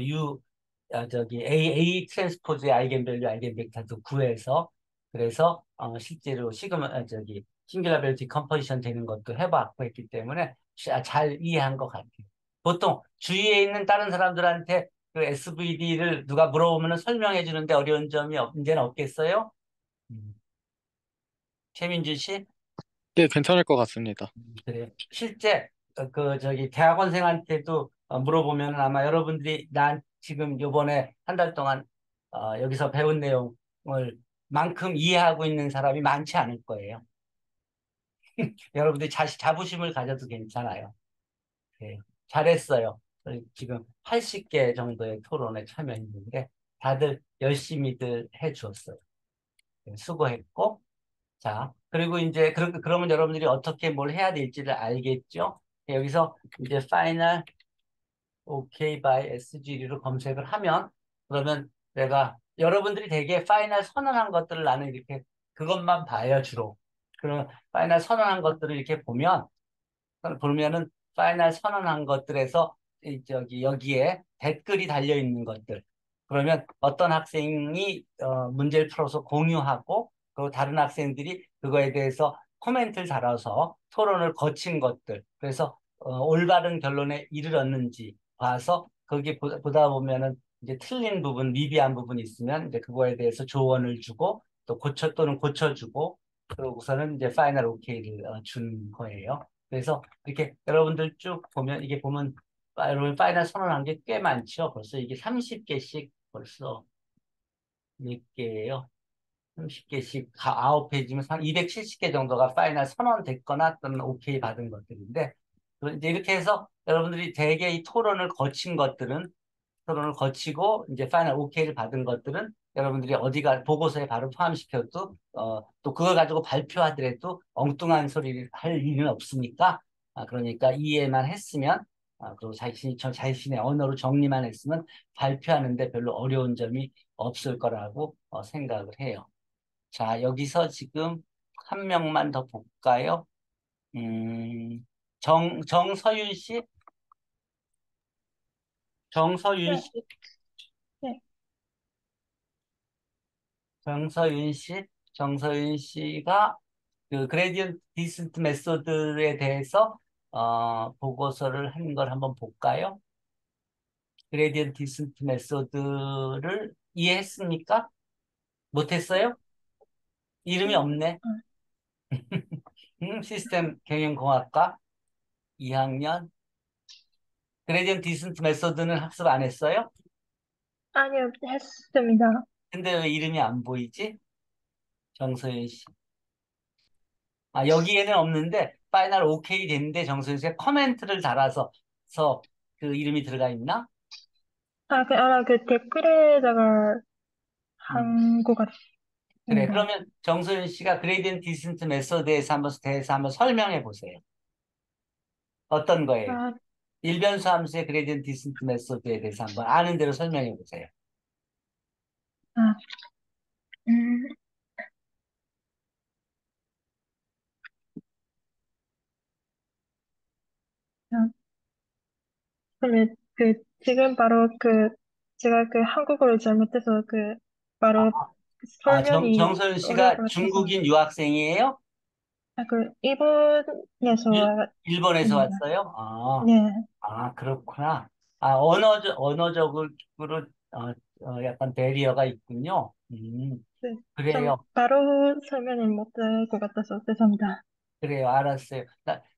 A 트랜스포즈의 아이겐밸류 아이겐벡터도 구해서 그래서 실제로 싱귤라벨 디컴포지션 되는 것도 해봤고 했기 때문에 잘 이해한 것 같아요. 보통 주위에 있는 다른 사람들한테 그 SVD를 누가 물어보면 설명해 주는데 어려운 점이 이제는 없겠어요? 음, 최민주 씨? 네, 괜찮을 것 같습니다. 그래요. 실제 대학원생한테도 물어보면 아마 여러분들이 난 지금 요번에 한 달 동안 여기서 배운 내용을 만큼 이해하고 있는 사람이 많지 않을 거예요. 여러분들이 자부심을 가져도 괜찮아요. 네, 잘했어요. 지금 80개 정도의 토론에 참여했는데 다들 열심히들 해주었어요. 네, 수고했고 자 그리고 이제 그러면 여러분들이 어떻게 뭘 해야 될지를 알겠죠? 여기서 이제 파이널 OK by SG로 검색을 하면 그러면 내가 여러분들이 되게 파이널 선언한 것들을 나는 이렇게 그것만 봐요 주로. 그럼 파이널 선언한 것들을 이렇게 보면은 파이널 선언한 것들에서 여기에 댓글이 달려 있는 것들. 그러면 어떤 학생이 문제를 풀어서 공유하고 그리고 다른 학생들이 그거에 대해서 코멘트를 달아서 토론을 거친 것들. 그래서 올바른 결론에 이르렀는지 봐서 거기 보다 보면은 이제 틀린 부분, 미비한 부분이 있으면 이제 그거에 대해서 조언을 주고 또 또는 고쳐주고 그러고서는 이제 파이널 오케이를 준 거예요. 그래서 이렇게 여러분들 쭉 보면 이게 보면 여러분 파이널 선언한 게 꽤 많죠. 벌써 이게 30개씩 벌써 몇 개예요? 30개씩 9페이지면 한 270개 정도가 파이널 선언됐거나 또는 오케이 받은 것들인데 이제 이렇게 해서 여러분들이 대개 이 토론을 거치고 이제 파이널 오케이를 받은 것들은 여러분들이 어디가 보고서에 바로 포함시켜도 또 그걸 가지고 발표하더라도 엉뚱한 소리를 할 일은 없으니까 그러니까 이해만 했으면 그리고 자신의 언어로 정리만 했으면 발표하는데 별로 어려운 점이 없을 거라고 생각을 해요. 자, 여기서 지금 한 명만 더 볼까요? 정서윤 씨? 정서윤 네, 씨? 네. 정서윤 씨? 정서윤 씨가 그 그레디언트 디센트 메소드에 대해서 보고서를 한 걸 한번 볼까요? 그레디언트 디센트 메소드를 이해했습니까? 못했어요? 이름이 음, 없네. 음. 시스템 경영공학과 2학년. 그레디언트 디센트 메소드는 학습 안 했어요? 아니요, 했습니다. 근데 왜 이름이 안 보이지? 정서윤 씨. 여기에는 없는데 파이널 오케이 됐는데 정서윤 씨가 커멘트를 달아서 그 이름이 들어가 있나? 아마 그 댓글에다가 음. 한 것 그래. 같습니다. 그러면 정소윤 씨가 그레이디언트 디센트 메소드에 대해서 한번 설명해 보세요. 어떤 거예요? 아, 일변수 함수의 그레이디언트 디센트 메소드에 대해서 한번 아는 대로 설명해 보세요. 아, 음, 아, 그러면 지금 바로 제가 한국어를 잘못해서 아, 바로 설명이 정소연 어려울 씨가 것 같아서. 중국인 유학생이에요? 일본에서 일본에서 왔습니다. 왔어요? 네, 그렇구나. 언어적으로 약간 배리어가 있군요. 네. 좀 그래요. 바로 설명을 못할 것 같아서 죄송합니다. 그래요. 알았어요.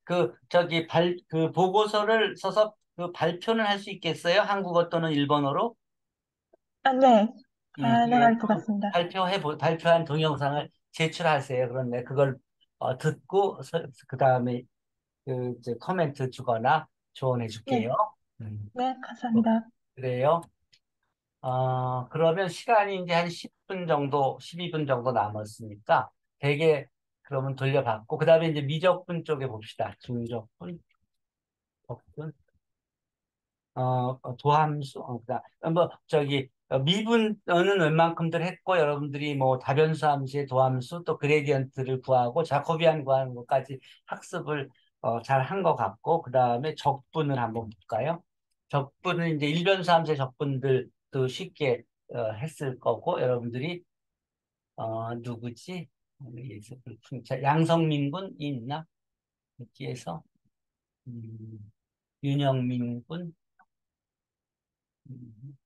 그 보고서를 써서 그 발표는 할 수 있겠어요? 한국어 또는 일본어로? 네, 그래요. 가능할 것 같습니다. 발표한 동영상을 제출하세요. 그런데 그걸 듣고, 그 다음에 이제 코멘트 주거나 조언해 네, 줄게요. 음, 네, 감사합니다. 그래요. 그러면 시간이 이제 한 10분 정도, 12분 정도 남았으니까 되게 그러면 돌려받고, 그 다음에 이제 미적분 쪽에 봅시다. 중적분, 적분, 도함수, 미분은 웬만큼들 했고, 여러분들이 뭐 다변수 함수의 도함수, 또 그레디언트를 구하고, 자코비안 구하는 것까지 학습을 잘 한 것 같고, 그 다음에 적분을 한번 볼까요? 적분은 이제 일변수 함수의 적분들도 쉽게 했을 거고, 여러분들이 누구지? 자, 양성민군이 있나? 여기에서 윤영민 군. 음,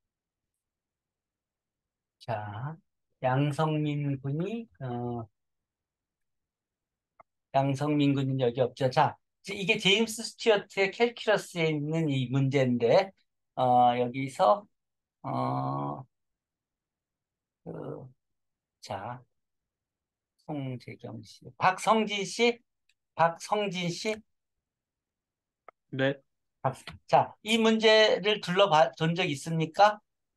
자, 양성민 군이 양성민 군은 여기 없죠. 자, 이게 제임스 스튜어트의 캘큘러스에 있는 이 문제인데 여기서 어, 그, 자, 송재경 씨, 박성진 씨, 네, 자, 이 문제를 둘러본 적 있습니까?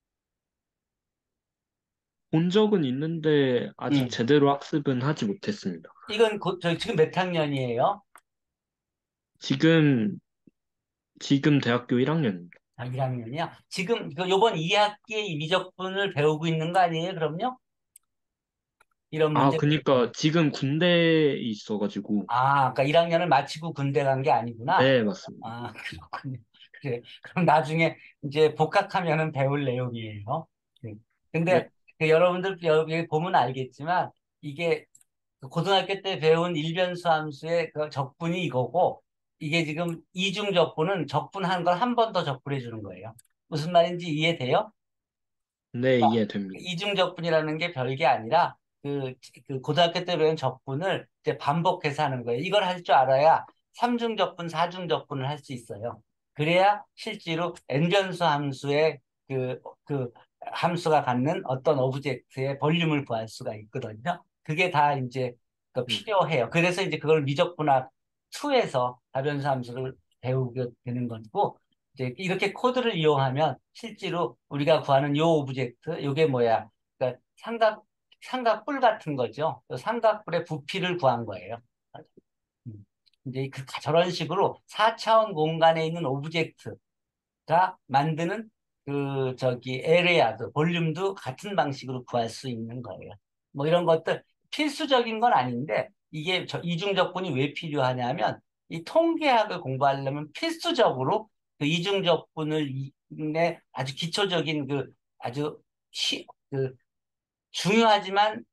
본 적은 있는데 아직 음. 제대로 학습은 하지 못했습니다. 이건 저희 지금 몇 학년이에요? 지금, 지금 대학교 1학년입니다. 1학년이요? 지금 요번 2학기에 이 미적분을 배우고 있는 거 아니에요? 그럼요? 이런 문제. 그니까 지금 군대에 있어가지고, 그러니까 1학년을 마치고 군대 간 게 아니구나. 네, 맞습니다. 그렇군요. 그래. 그럼 나중에 이제 복학하면은 배울 내용이에요. 네. 네, 근데 여러분들 여기 보면 알겠지만 이게 그 고등학교 때 배운 일변수 함수의 그 적분이 이거고 이게 지금 이중 적분은 적분한 걸 한 번 더 적분해 주는 거예요. 무슨 말인지 이해돼요? 네, 이해됩니다. 이중적분이라는 게 별게 아니라 그 고등학교 때 배운 적분을 이제 반복해서 하는 거예요. 이걸 할 줄 알아야 삼중적분, 사중적분을 할 수 있어요. 그래야 실제로 n변수 함수의 그 함수가 갖는 어떤 오브젝트의 볼륨을 구할 수가 있거든요. 그게 다 이제 필요해요. 그래서 이제 그걸 미적분학 2에서 다변수 함수를 배우게 되는 거고 이제 이렇게 코드를 이용하면 실제로 우리가 구하는 요 오브젝트, 요게 뭐야? 그러니까 삼각뿔 같은 거죠. 그 삼각뿔의 부피를 구한 거예요. 이제 저런 식으로 4차원 공간에 있는 오브젝트가 만드는 에레아도, 볼륨도 같은 방식으로 구할 수 있는 거예요. 뭐 이런 것들 필수적인 건 아닌데, 이게 이중적분이 왜 필요하냐면, 이 통계학을 공부하려면 필수적으로 그 이중적분을 아주 기초적인 아주 그 중요하지만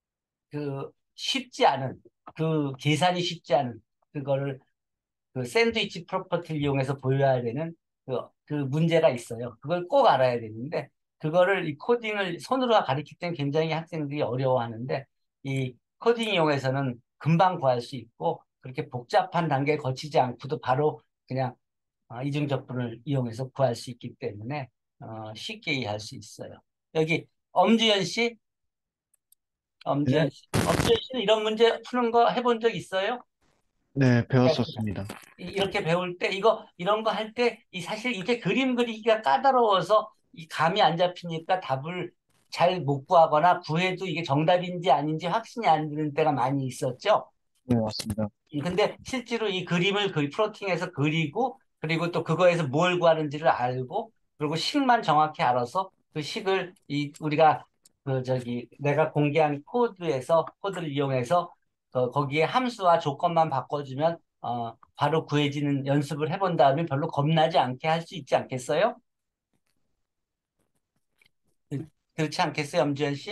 쉽지 않은, 계산이 쉽지 않은 그거를 샌드위치 프로퍼티를 이용해서 보여야 되는 그 문제가 있어요. 그걸 꼭 알아야 되는데, 그거를 이 코딩을 손으로 가르칠 때는 굉장히 학생들이 어려워하는데, 이 코딩 이용해서는 금방 구할 수 있고, 그렇게 복잡한 단계에 거치지 않고도 바로 그냥 이중적분을 이용해서 구할 수 있기 때문에 쉽게 이해할 수 있어요. 여기 엄지연 씨, 네, 엄지연 씨는 이런 문제 푸는 거 해본 적 있어요? 네, 배웠었습니다. 이렇게 배울 때 이런 거 할 때 사실 이게 그림 그리기가 까다로워서 이 감이 안 잡히니까 답을 잘 못 구하거나 구해도 이게 정답인지 아닌지 확신이 안 드는 때가 많이 있었죠. 네, 맞습니다. 근데 실제로 이 그림을 프로팅해서 그리고 그리고 또 그거에서 뭘 구하는지를 알고 그리고 식만 정확히 알아서 그 식을 우리가 내가 공개한 코드를 이용해서 거기에 함수와 조건만 바꿔주면 바로 구해지는 연습을 해본 다음에 별로 겁나지 않게 할 수 있지 않겠어요? 그렇지 않겠어요, 엄지현 씨?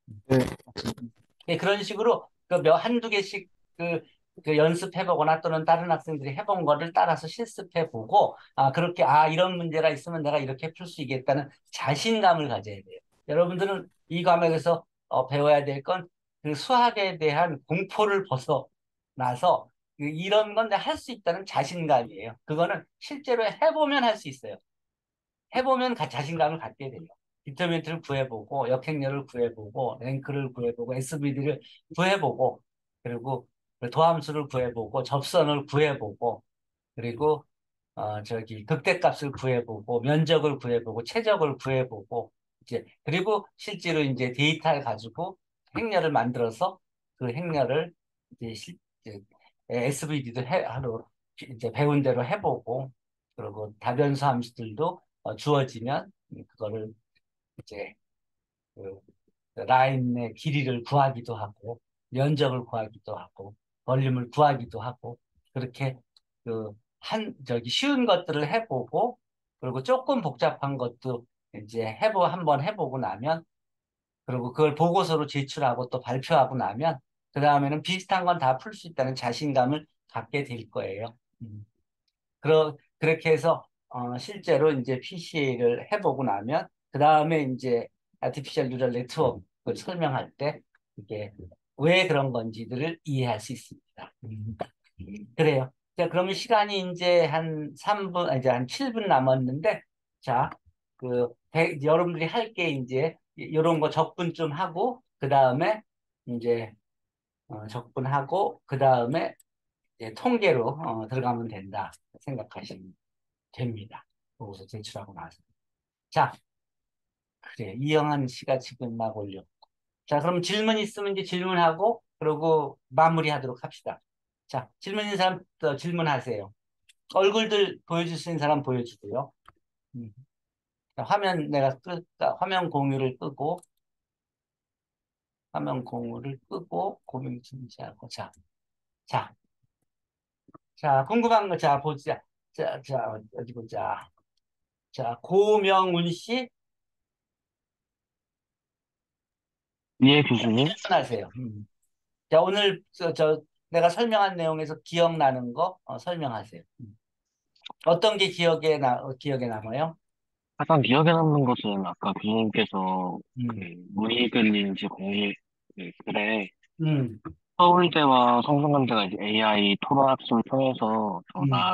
네, 예, 그런 식으로 한두 개씩 그 연습해보거나 또는 다른 학생들이 해본 거를 따라서 실습해보고, 그렇게, 이런 문제가 있으면 내가 이렇게 풀 수 있겠다는 자신감을 가져야 돼요. 여러분들은 이 과목에서 배워야 될 건 그 수학에 대한 공포를 벗어나서 이런 건 내가 할 수 있다는 자신감이에요. 그거는 실제로 해보면 할 수 있어요. 해보면 자신감을 갖게 돼요. 디터민트를 구해보고, 역행렬을 구해보고, 랭크를 구해보고, SVD를 구해보고, 그리고 도함수를 구해보고, 접선을 구해보고, 그리고 극대값을 구해보고, 면적을 구해보고, 최적을 구해보고, 그리고 실제로 이제 데이터를 가지고 행렬을 만들어서 그 행렬을 이제 SVD도 하루 이제 배운 대로 해보고, 그리고 다변수 함수들도 주어지면 그거를 이제 그 라인의 길이를 구하기도 하고, 면적을 구하기도 하고, 볼륨을 구하기도 하고, 그렇게 쉬운 것들을 해보고, 그리고 조금 복잡한 것도 이제 한번 해보고 나면, 그리고 그걸 보고서로 제출하고 또 발표하고 나면, 그 다음에는 비슷한 건 다 풀 수 있다는 자신감을 갖게 될 거예요. 그렇게 해서 실제로 이제 PCA를 해보고 나면 그 다음에 이제 Artificial Neural Network을 설명할 때 이게 왜 그런 건지들을 이해할 수 있습니다. 그래요. 자, 그러면 시간이 이제 한 3분, 이제 한 7분 남았는데, 자, 여러분들이 할 게 이제 이런 거 적분 좀 하고, 그 다음에 이제 적분하고, 그 다음에 통계로 들어가면 된다 생각하시면 됩니다. 보고서 제출하고 나서. 자, 그래. 이영한 씨가 지금 막 올려. 자, 그럼 질문 있으면 이제 질문하고, 그러고 마무리하도록 합시다. 자, 질문 있는 사람 질문하세요. 얼굴들 보여줄 수 있는 사람 보여주고요. 자, 화면 공유를 끄고, 고민 중지하고, 자, 궁금한 거, 보자. 어디 보자. 자, 고명운 씨, 예, 교수님. 질문하세요. 자, 오늘 내가 설명한 내용에서 기억나는 거 설명하세요. 어떤 게 기억에 남아요? 가장 기억에 남는 것은 아까 교수님께서 그 음, 문희근인지 공희 그 글에 음, 서울대와 성균관대가 이제 AI 토론 학습을 통해서 음,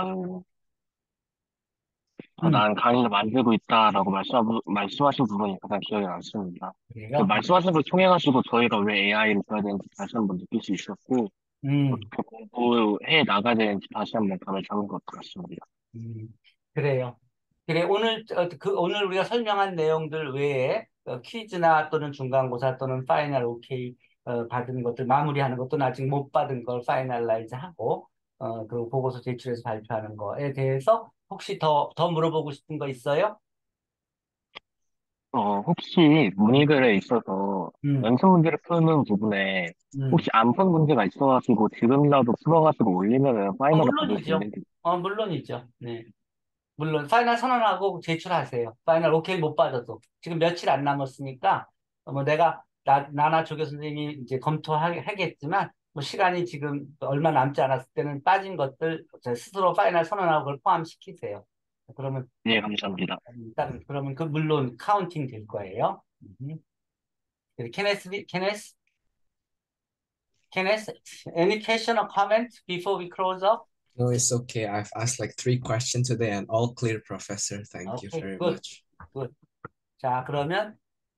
더 음. 나은 강의를 만들고 있다라고 말씀하신 부분이 가장 기억에 남습니다. 그 그래요? 말씀하신 걸 통해가지고 저희가 왜 AI를 써야 되는지 다시 한번 느낄 수 있었고, 음, 어떻게 공부해 나가야 되는지 다시 한번 감을 잡은 것 같습니다. 음. 그래요. 그래, 오늘 우리가 설명한 내용들 외에 퀴즈나 또는 중간고사 또는 파이널 오케이 받은 것들 마무리하는 것도 아직 못 받은 걸 파이널라이즈 하고 그리고 보고서 제출해서 발표하는 거에 대해서 혹시 더 물어보고 싶은 거 있어요? 혹시 문의글에 있어서 음, 연습 문제를 푸는 부분에 음. 혹시 안 푼 문제가 있어가지고 지금이라도 풀어가지고 올리면은 파이널에 받을 수 물론이죠. 있는지. 물론이죠. 네. 물론 파이널 선언하고 제출하세요. 파이널 오케이 못 받아도 지금 며칠 안 남았으니까 뭐 내가 나나 조교 선생님이 이제 검토하겠지만 뭐 시간이 지금 얼마 남지 않았을 때는 빠진 것들 스스로 파이널 선언하고 그걸 포함시키세요. 그러면 예, 감사합니다. 그러면 물론 카운팅 될 거예요. 케네스, 케네스, 케네스, any question or comment before we close up? No, it's okay. I've asked like 3 questions today and all clear, Professor. Thank you 오케이, very 굿, much. 굿. 자, 그러면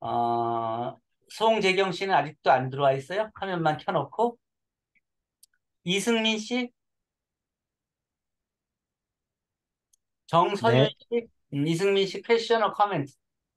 송재경 씨는 아직도 안 들어와 있어요? 화면만 켜놓고 이승민 씨, 정서윤 네, 씨, 이승민 씨 퀘션 어 커멘트.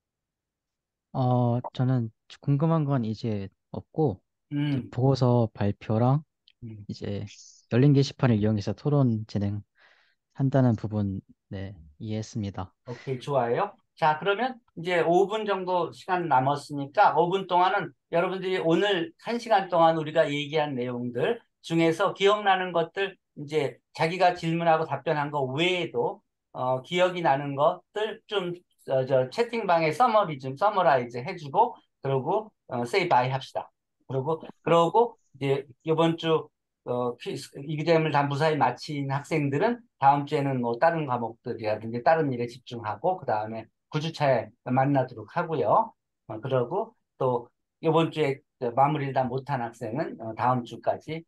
저는 궁금한 건 이제 없고, 이제 음, 보고서 발표랑 음. 이제 열린 게시판을 이용해서 토론 진행한다는 부분, 네, 이해했습니다. 오케이, 좋아요. 자, 그러면 이제 5분 정도 시간 남았으니까 5분 동안은 여러분들이 오늘 1시간 동안 우리가 얘기한 내용들 중에서 기억나는 것들 이제 자기가 질문하고 답변한 거 외에도 기억이 나는 것들 좀 채팅방에 서머라이즈 해주고 그리고 say bye 합시다. 그러고 이제 이번 주 이기점을 다 무사히 마친 학생들은 다음 주에는 뭐 다른 과목들이라든지 다른 일에 집중하고 그 다음에 9주차에 만나도록 하고요. 그러고 또 이번 주에 마무리를 다 못한 학생은 다음 주까지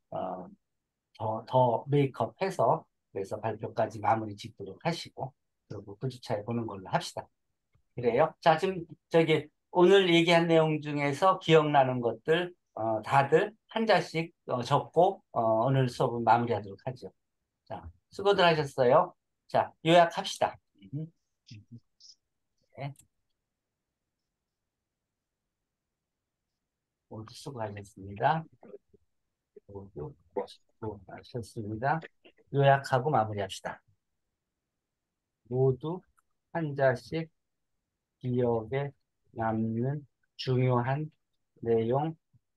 더 메이크업해서 그래서 발표까지 마무리 짓도록 하시고 그리고 9주차에 보는 걸로 합시다. 그래요? 자, 지금 오늘 얘기한 내용 중에서 기억나는 것들 다들 한 자씩 적고 오늘 수업은 마무리하도록 하죠. 자, 수고들 하셨어요. 자, 요약합시다. 네, 모두 수고하셨습니다. 모두 수고하셨습니다. 요약하고 마무리합시다. 모두 한 자씩 기억에 남는 중요한 내용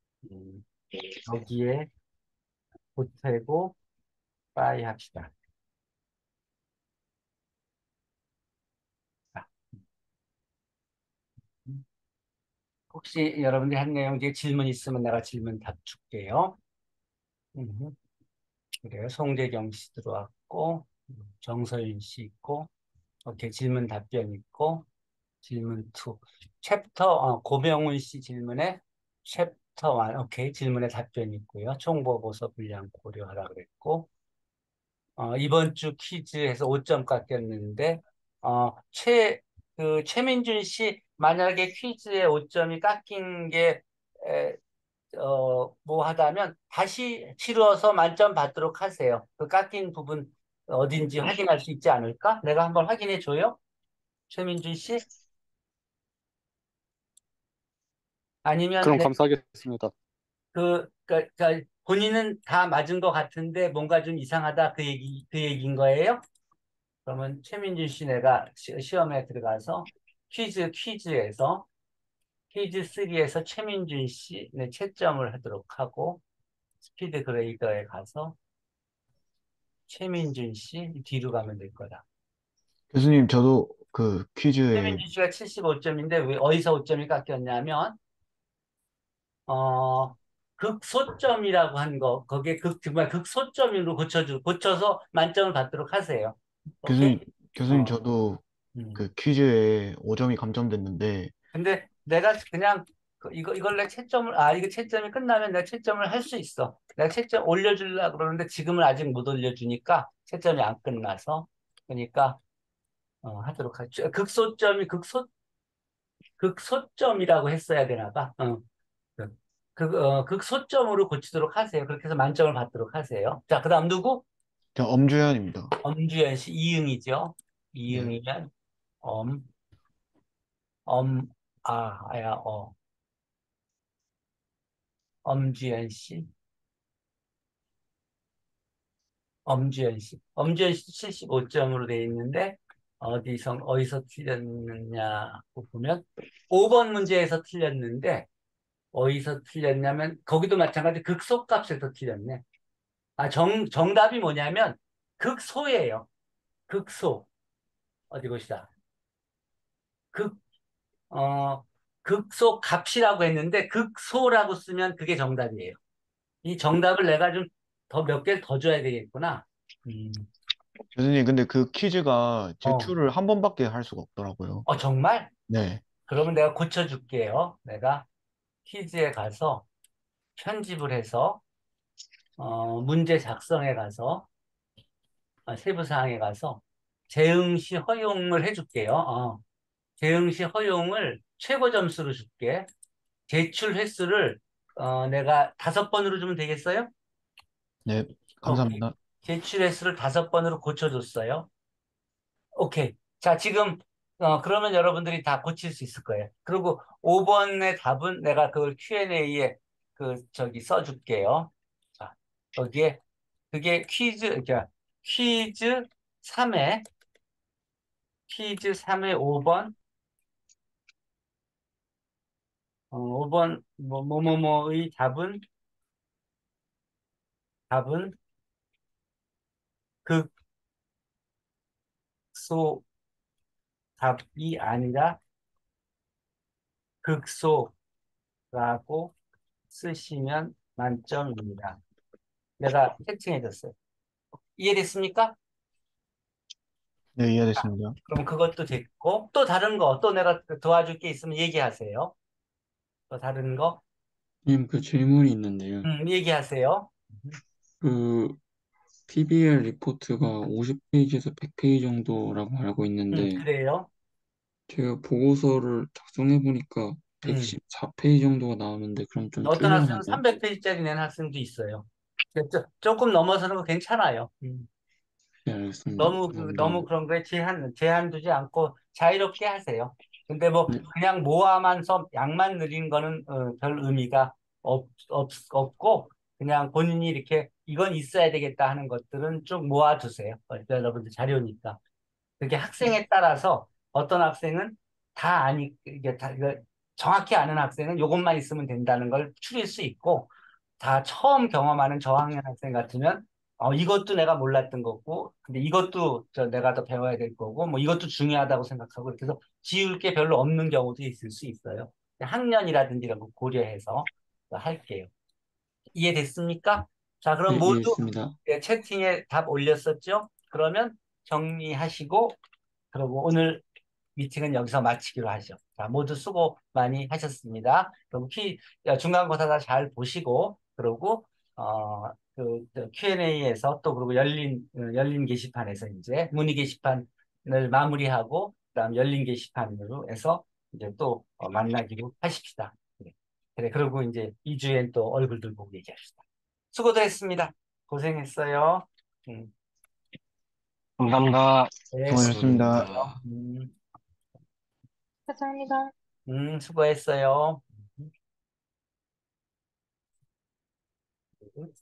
여기에 보태고 빠이 합시다. 자, 혹시 여러분들이 한 내용 중에 질문 있으면 내가 질문 답 줄게요. 그래요. 송재경 씨 들어왔고 정서윤 씨 있고 오케이 질문 답변 있고 질문 2 챕터 고명훈 씨 질문에 챕터 1 오케이 질문에 답변 있고요. 총보고서 분량 고려하라 그랬고 이번 주 퀴즈에서 5점 깎였는데 최민준 씨 만약에 퀴즈에 5점이 깎인 게 뭐 하다면 다시 치루어서 만점 받도록 하세요. 그 깎인 부분 어딘지 확인할 수 있지 않을까? 내가 한번 확인해 줘요. 최민준 씨? 아니면 그럼 감사하겠습니다. 본인은 다 맞은 것 같은데 뭔가 좀 이상하다 그 얘기인 거예요? 그러면 최민준 씨 내가 시험에 들어가서 퀴즈에서 퀴즈 3에서 최민준 씨 네, 채점을 하도록 하고 스피드 그레이더에 가서 최민준 씨 뒤로 가면 될 거다. 교수님, 저도 그 퀴즈에, 최민준 씨가 75점인데 왜 어디서 5점이 깎였냐면 어 극소점이라고 한 거 거기에 정말 극소점으로 고쳐서 만점을 받도록 하세요. 오케이? 교수님, 교수님, 어. 저도 음. 그 퀴즈에 5점이 감점됐는데, 근데 내가 그냥 이걸 내 채점을 이거 채점이 끝나면 내가 채점을 할 수 있어. 내가 채점 올려주려고 그러는데 지금은 아직 못 올려주니까 채점이 안 끝나서 그러니까 하도록 하죠. 극소점이라고 했어야 되나 봐. 극소점으로 고치도록 하세요. 그렇게 해서 만점을 받도록 하세요. 자, 그다음 누구? 저 엄주현입니다. 엄주현 씨 이응이죠. 네. 이응이면 엄, 엄, 엄주현 씨. 엄주현 씨 75점으로 돼 있는데 어디서 틀렸느냐고 보면 5번 문제에서 틀렸는데 어디서 틀렸냐면 거기도 마찬가지 극소값에서 틀렸네. 정답이 뭐냐면 극소예요. 극소. 어디 보시다. 극, 극소 값이라고 했는데 극소라고 쓰면 그게 정답이에요. 이 정답을 내가 좀 몇 개를 더 줘야 되겠구나. 교수님, 근데 그 퀴즈가 어, 제출을 한 번밖에 할 수가 없더라고요. 정말? 네. 그러면 내가 고쳐줄게요. 내가 퀴즈에 가서 편집을 해서 문제 작성에 가서 세부사항에 가서 재응시 허용을 해줄게요. 재응시 허용을 최고 점수로 줄게. 제출 횟수를 내가 5번으로 주면 되겠어요? 네. 오케이. 감사합니다. 제출 횟수를 5번으로 고쳐줬어요. 오케이. 자, 지금 그러면 여러분들이 다 고칠 수 있을 거예요. 그리고 5번의 답은 내가 그걸 Q&A에 써줄게요. 자, 여기에 그게 퀴즈 3에 퀴즈 3의 5번 5번 뭐뭐뭐의 답은 극소 답이 아니라 극소 라고 쓰시면 만점입니다. 내가 채팅해줬어요. 이해됐습니까? 네, 이해됐습니다. 그럼 그것도 됐고, 또 다른 거, 또 내가 도와줄 게 있으면 얘기하세요. 또 다른 거, 님, 그 질문이 있는데요. 얘기하세요. 그 PBL 리포트가 50페이지에서 100페이지 정도라고 알고 있는데 그래요. 제가 보고서를 작성해 보니까 음. 114페이지 정도가 나오는데 그럼 좀 어떤 학생은 줄만한가요? 300페이지짜리 낸 학생도 있어요. 조금 넘어서는 거 괜찮아요. 네, 알겠습니다. 너무 감사합니다. 그런 거에 제한 두지 않고 자유롭게 하세요. 근데 뭐 네, 그냥 모아만서 양만 늘린 거는 별 의미가 없고 그냥 본인이 이렇게 이건 있어야 되겠다 하는 것들은 쭉 모아두세요. 여러분들 자료니까. 그게 학생에 따라서 어떤 학생은 다 아니 이게 다 이거 정확히 아는 학생은 이것만 있으면 된다는 걸 추릴 수 있고 다 처음 경험하는 저학년 학생 같으면 이것도 내가 몰랐던 거고 근데 이것도 내가 더 배워야 될 거고 뭐 이것도 중요하다고 생각하고 그래서 지울 게 별로 없는 경우도 있을 수 있어요. 학년이라든지 이런 거 고려해서 할게요. 이해됐습니까? 자, 그럼 네, 모두 이해했습니다. 채팅에 답 올렸었죠? 그러면 정리하시고 그리고 오늘 미팅은 여기서 마치기로 하죠. 자, 모두 수고 많이 하셨습니다. 그럼 중간고사 다 잘 보시고, 그리고, Q&A에서 또 그리고 열린 게시판에서 이제 문의 게시판을 마무리하고, 그다음 열린 게시판으로 해서 이제 또 만나기로 하십시다. 그래. 그래, 그리고 이제 2주엔 또 얼굴들 보고 얘기합시다. 수고도 했습니다. 고생했어요. 음, 감사합니다. 네, 수고하셨습니다. 수고했어요. 감사합니다. 수고했어요.